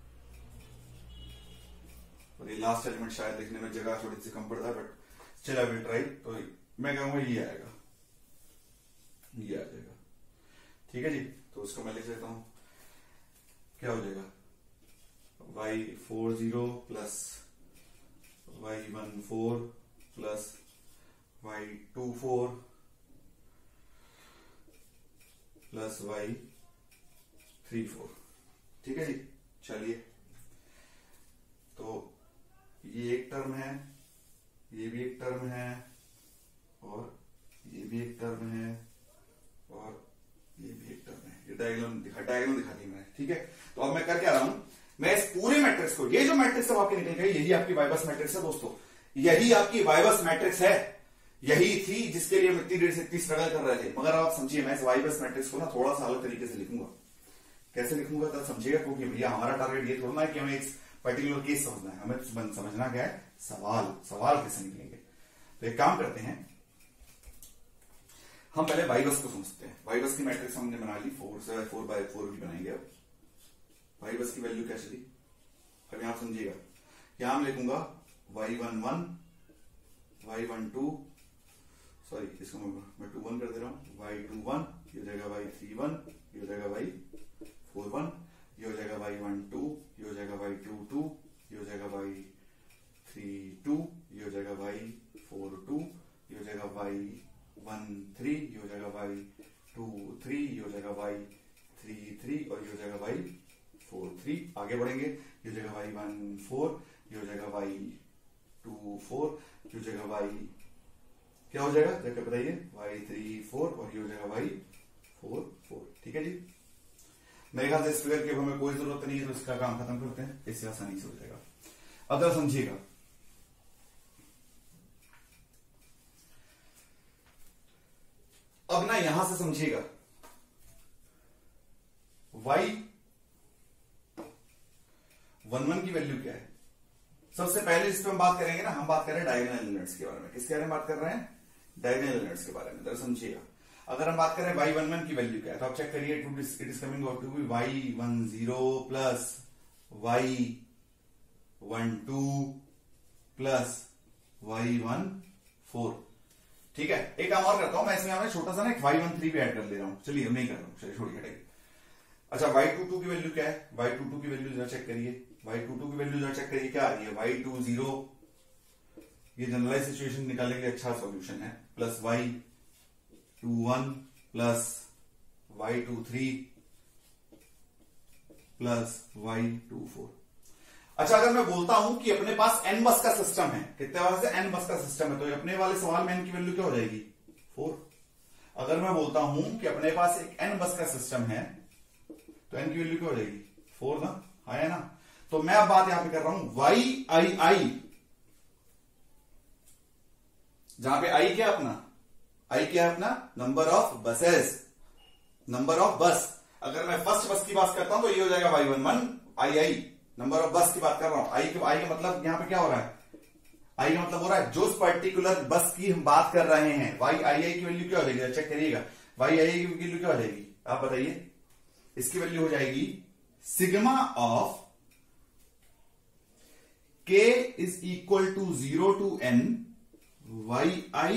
और ये लास्ट एलिमेंट शायद लिखने में जगह थोड़ी सी कम पड़ता है, बट चला विल ट्राई, तो मैं कहूंगा ये आएगा, ये आ जाएगा। ठीक है जी, तो उसको मैं लिख लेता हूं, क्या हो जाएगा Y40 plus Y14 plus Y24 plus Y34। ठीक है जी, चलिए, तो ये एक टर्म है, ये भी एक टर्म है, और ये भी एक टर्म है, और ये भी एक टर्म है। ये डायग्राम दिखा दी मैंने। ठीक है, तो अब मैं कर क्या रहा हूं, मैं इस पूरे मैट्रिक्स को, ये जो मैट्रिक्स सब आपके निकल गए, यही आपकी वाइबस मैट्रिक्स है दोस्तों, यही आपकी वाइबस मैट्रिक्स है, यही थी जिसके लिए हम इतनी देर से इतनी स्ट्रगल कर रहे थे। मगर आप समझिए, मैं इस वाई बस मैट्रिक्स को ना थोड़ा सा अलग तरीके से लिखूंगा। कैसे लिखूंगा तब समझिएगा, क्योंकि भैया हमारा टारगेट ये थोड़ा ना कि हमें एक पर्टिकुलर केस समझना है, हमें समझना क्या है, सवाल कैसे निकलेंगे। तो एक काम करते हैं, हम पहले वाई बस को समझते हैं। वाई बस की मैट्रिक्स हमने बना ली, 4/4 की बनाएंगे। अब वाई बस की वैल्यू क्या चली, अब यहां समझिएगा, यहां मैं लिखूंगा y11, y12, सॉरी इसको मैं 21 कर दे रहा हूं, y21, ये हो जाएगा y31, ये हो जाएगा y41, ये हो जाएगा y12, ये हो जाएगा y22, ये हो जाएगा y32, ये हो जाएगा y42, ये हो जाएगा y13, ये हो जाएगा y23, ये हो जाएगा y33 और ये हो जाएगा y43। आगे बढ़ेंगे, ये हो जाएगा y14, ये हो जाएगा y24, ये हो जाएगा y क्या हो जाएगा जाकर बताइए, y34 और ये हो जाएगा y44। ठीक है जी, मेरे ख्याल से इस फिगर की हमें कोई जरूरत नहीं है, तो इसका काम खत्म करते हैं, इससे आसानी से हो जाएगा। अब जरा समझिएगा, अब ना यहां से समझिएगा, y11 की वैल्यू क्या है। सबसे पहले जिस पे हम बात करेंगे ना, हम बात कर रहे हैं डायगोनल एलिमेंट्स के बारे में। किसके बारे में बात कर रहे हैं, डायगोनल एलिमेंट्स के बारे में। तो समझिएगा, अगर हम बात करें y11 की वैल्यू क्या है, तो आप चेक करिए, it is coming out to be y10 plus y12 plus y14। ठीक है, एक काम और करता हूं मैं, इसमें छोटा सा ना y13 भी ऐड कर ले रहा हूं। चलिए नहीं कर रहा हूं, चलिए छोड़िए, हटाइए। अच्छा, y22 की वैल्यू क्या है, y22 की वैल्यू जरा चेक करिए, y22 की वैल्यू जरा चेक करिए क्या आ रही है, y20, ये जनरलाइज सिचुएशन निकालने के लिए अच्छा सॉल्यूशन है, plus y21 plus y23 plus y24। अच्छा, अगर मैं बोलता हूं कि अपने पास n बस का सिस्टम है, कितने बार से n बस का सिस्टम है, तो अपने वाले सवाल में n की वैल्यू क्या हो जाएगी, 4। अगर मैं बोलता हूं कि अपने पास एक n बस का सिस्टम है, तो n की वैल्यू क्या हो जाएगी, 4 ना, है ना। तो मैं अब बात यहां पे कर रहा हूं YII, जहां पे I क्या अपना, I क्या अपना number of buses, number of bus. अगर मैं फर्स्ट बस की बात करता हूं तो ये हो जाएगा y11 II, नंबर ऑफ बस की बात कर रहा हूं। I का मतलब यहां पे क्या हो रहा है, I का मतलब हो रहा है जो पर्टिकुलर बस की हम बात कर रहे हैं। YII की वैल्यू क्या हो जाएगी, चेक करिएगा, YII की वैल्यू क्या हो जाएगी, आप बताइए। इसकी वैल्यू हो जाएगी sigma of K is equal to 0 to N YI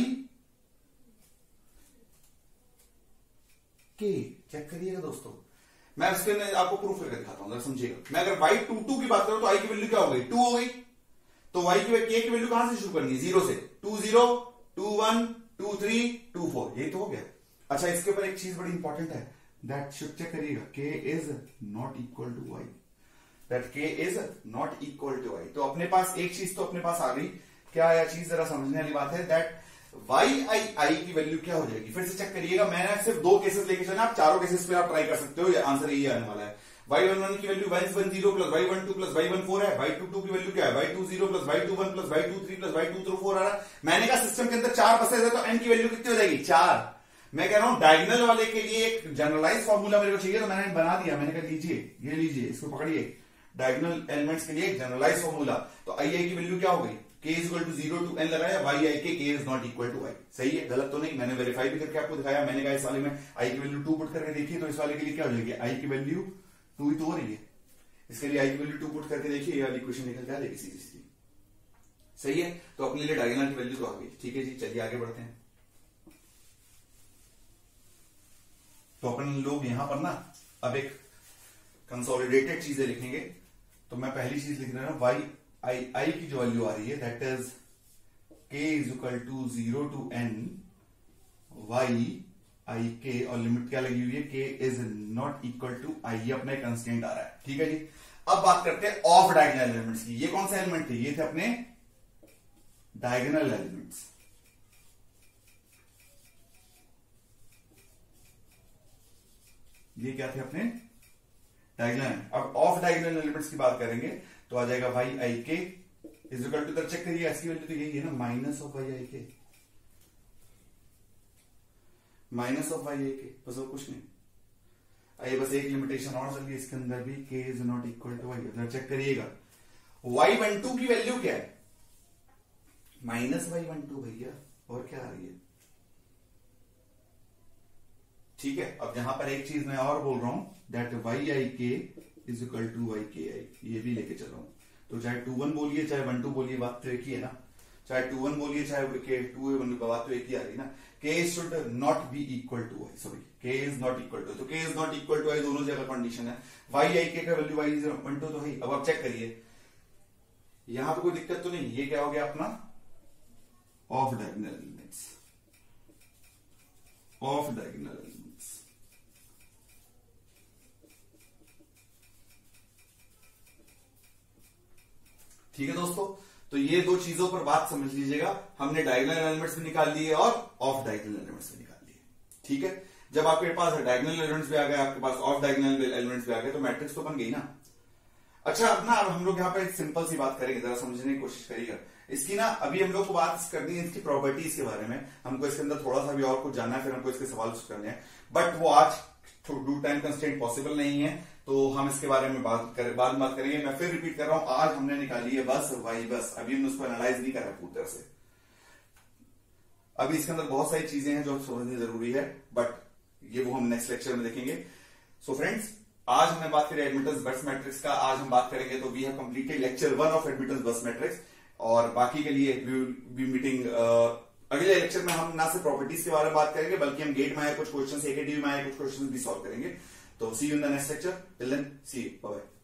K। चेक करिएगा दोस्तों, मैं इसके आपको प्रूफ करके दिखाता हूं, समझिएगा। मैं अगर y22 की बात करूं तो I की वैल्यू क्या हो गई, 2 हो गई। तो y की K की वैल्यू कहां से शुरू करनी है, 0 से, 20 21 23 24, यही तो हो गया। अच्छा, इसके ऊपर एक चीज बड़ी इंपॉर्टेंट है, दैट शुड चेक करिएगा, K is not equal to y, that K is not equal to y। तो अपने पास एक चीज तो अपने पास आ गई, क्या यह चीज जरा समझने वाली बात है, दैट YII की वैल्यू क्या हो जाएगी। फिर से चेक करिएगा, मैंने सिर्फ 2 केसेस लेके चला, आप चारों केसेस पे आप ट्राई कर सकते हो, आंसर यही आने वाला है। y11 की value y10 plus y12 plus y14 है, y22 की वैल्यू क्या है, y20 plus y21 plus y23 plus y24 आ रहा है। मैंने कहा सिस्टम के अंदर 4 बसेस है, तो n की वैल्यू कितनी हो जाएगी, 4। मैं कह रहा हूं डायगोनल वाले के लिए एक जनरलाइज फॉर्मूला मेरे को चाहिए, तो मैंने बना दिया। मैंने कहा लीजिए, ये लीजिए, इसको पकड़िए, डायगोनल एलिमेंट्स के लिए एक जनरलाइज फॉर्मूला। तो II की वैल्यू क्या हो गई, K is equal to 0 to N लगाया, YI K K is not equal to I। सही है, गलत तो नहीं, मैंने वेरीफाई भी करके आपको दिखाया। मैंने कहा इस वाले में I की वैल्यू 2 पुट करके देखिए, तो इस वाले के लिए क्या हो जाएगी, I की वैल्यू 2 ही तो हो रही है, इसके लिए I की वैल्यू 2 पुट करके देखिए, ये वाली इक्वेशन निकल के आ जाएगी सीधी सीधी। सही है, तो अपने लिए डायगोनल की वैल्यू तो आ गई। ठीक है जी, चलिए आगे बढ़ते हैं। तो अपन लोग यहां पर ना अब एक कंसोलिडेटेड चीजें लिखेंगे। तो मैं पहली चीज लिख रहा हूं, YII की जो वैल्यू आ रही है, that is K is equal to 0 to N YIK, और लिमिट क्या लगी हुई है, K is not equal to I, ये अपना कंस्टेंट आ रहा है। ठीक है जी, अब बात करते हैं ऑफ डायगोनल एलिमेंट्स की। ये कौन सा एलिमेंट थे, ये थे अपने डायगोनल एलिमेंट्स। ये क्या थे अपने डायगोनल। अब ऑफ डायगोनल एलिमेंट्स की बात करेंगे तो आ जाएगा YIK is equal to, check करिए इसकी वैल्यू तो यही है ना, minus of YIK। Minus of Y I K, बस और कुछ नहीं। आइए बस एक लिमिटेशन और चलिए इसके अंदर भी, K is not equal to Y. जरा चेक करिएगा y12 की वैल्यू क्या है, माइनस y12 भैया, और क्या आ रही है। ठीक है, अब यहां पर एक चीज मैं और बोल रहा हूं, दैट वाई आई के इज इक्वल टू वाई के आई, ये भी लेके चल रहा हूं। तो चाहे 21 बोलिए चाहे 12 बोलिए, बात तो एक ही है ना। चाहे 21 बोलिए चाहे के 2 बात तो एक ही आ रही है ना। K should not be equal to Y, sorry K is not equal to, तो K is not equal to Y दोनों जगह कंडीशन है। वाई आई के का वैल्यू वाई 12 तो है। अब आप चेक करिए, यहां पर कोई दिक्कत तो नहीं। ये क्या हो गया अपना off diagonal elements, off diagonal elements. ठीक है दोस्तों, तो ये दो चीजों पर बात समझ लीजिएगा। हमने डायगोनल एलिमेंट्स भी निकाल लिए और ऑफ डायगोनल एलिमेंट्स भी निकाल लिए। ठीक है, जब आपके पास डायगोनल एलिमेंट्स भी आ गए, आपके पास ऑफ डायगोनल एलिमेंट्स भी आ गए, तो मैट्रिक्स तो बन गई ना। अच्छा, अब ना अब हम लोग यहाँ पे एक सिंपल सी बात करेंगे, जरा समझने की कोशिश करिएगा इसकी ना। अभी हम लोग को बात करनी है इसकी प्रॉपर्टीज के बारे में, हमको इसके अंदर थोड़ा सा भी और कुछ जानना है, फिर हमको इसके सवाल करने हैं, बट वो आज ड्यू टाइम कंस्ट्रेंट पॉसिबल नहीं है, तो हम इसके बारे में बाद में बात करेंगे। मैं फिर रिपीट कर रहा हूं, आज हमने निकाली है बस वाई बस, अभी हमने उसको एनालाइज नहीं करा पूरी तरह से। अभी इसके अंदर बहुत सारी चीजें हैं जो समझनी जरूरी है, बट ये वो हम नेक्स्ट लेक्चर में देखेंगे। सो फ्रेंड्स, आज हमने बात करी एडमिटेंस बस मैट्रिक्स का, आज हम बात करेंगे, तो we have completed lecture 1 of admittance bus matrix, और बाकी के लिए वी विल बी मीटिंग अगले लेक्चर में। हम ना सिर्फ प्रॉपर्टीज के बारे में बात करेंगे, बल्कि हम गेट में आए कुछ क्वेश्चन, एकेटीवी में आए कुछ क्वेश्चन भी सॉल्व करेंगे। तो see you in the next lecture, till then see you, bye.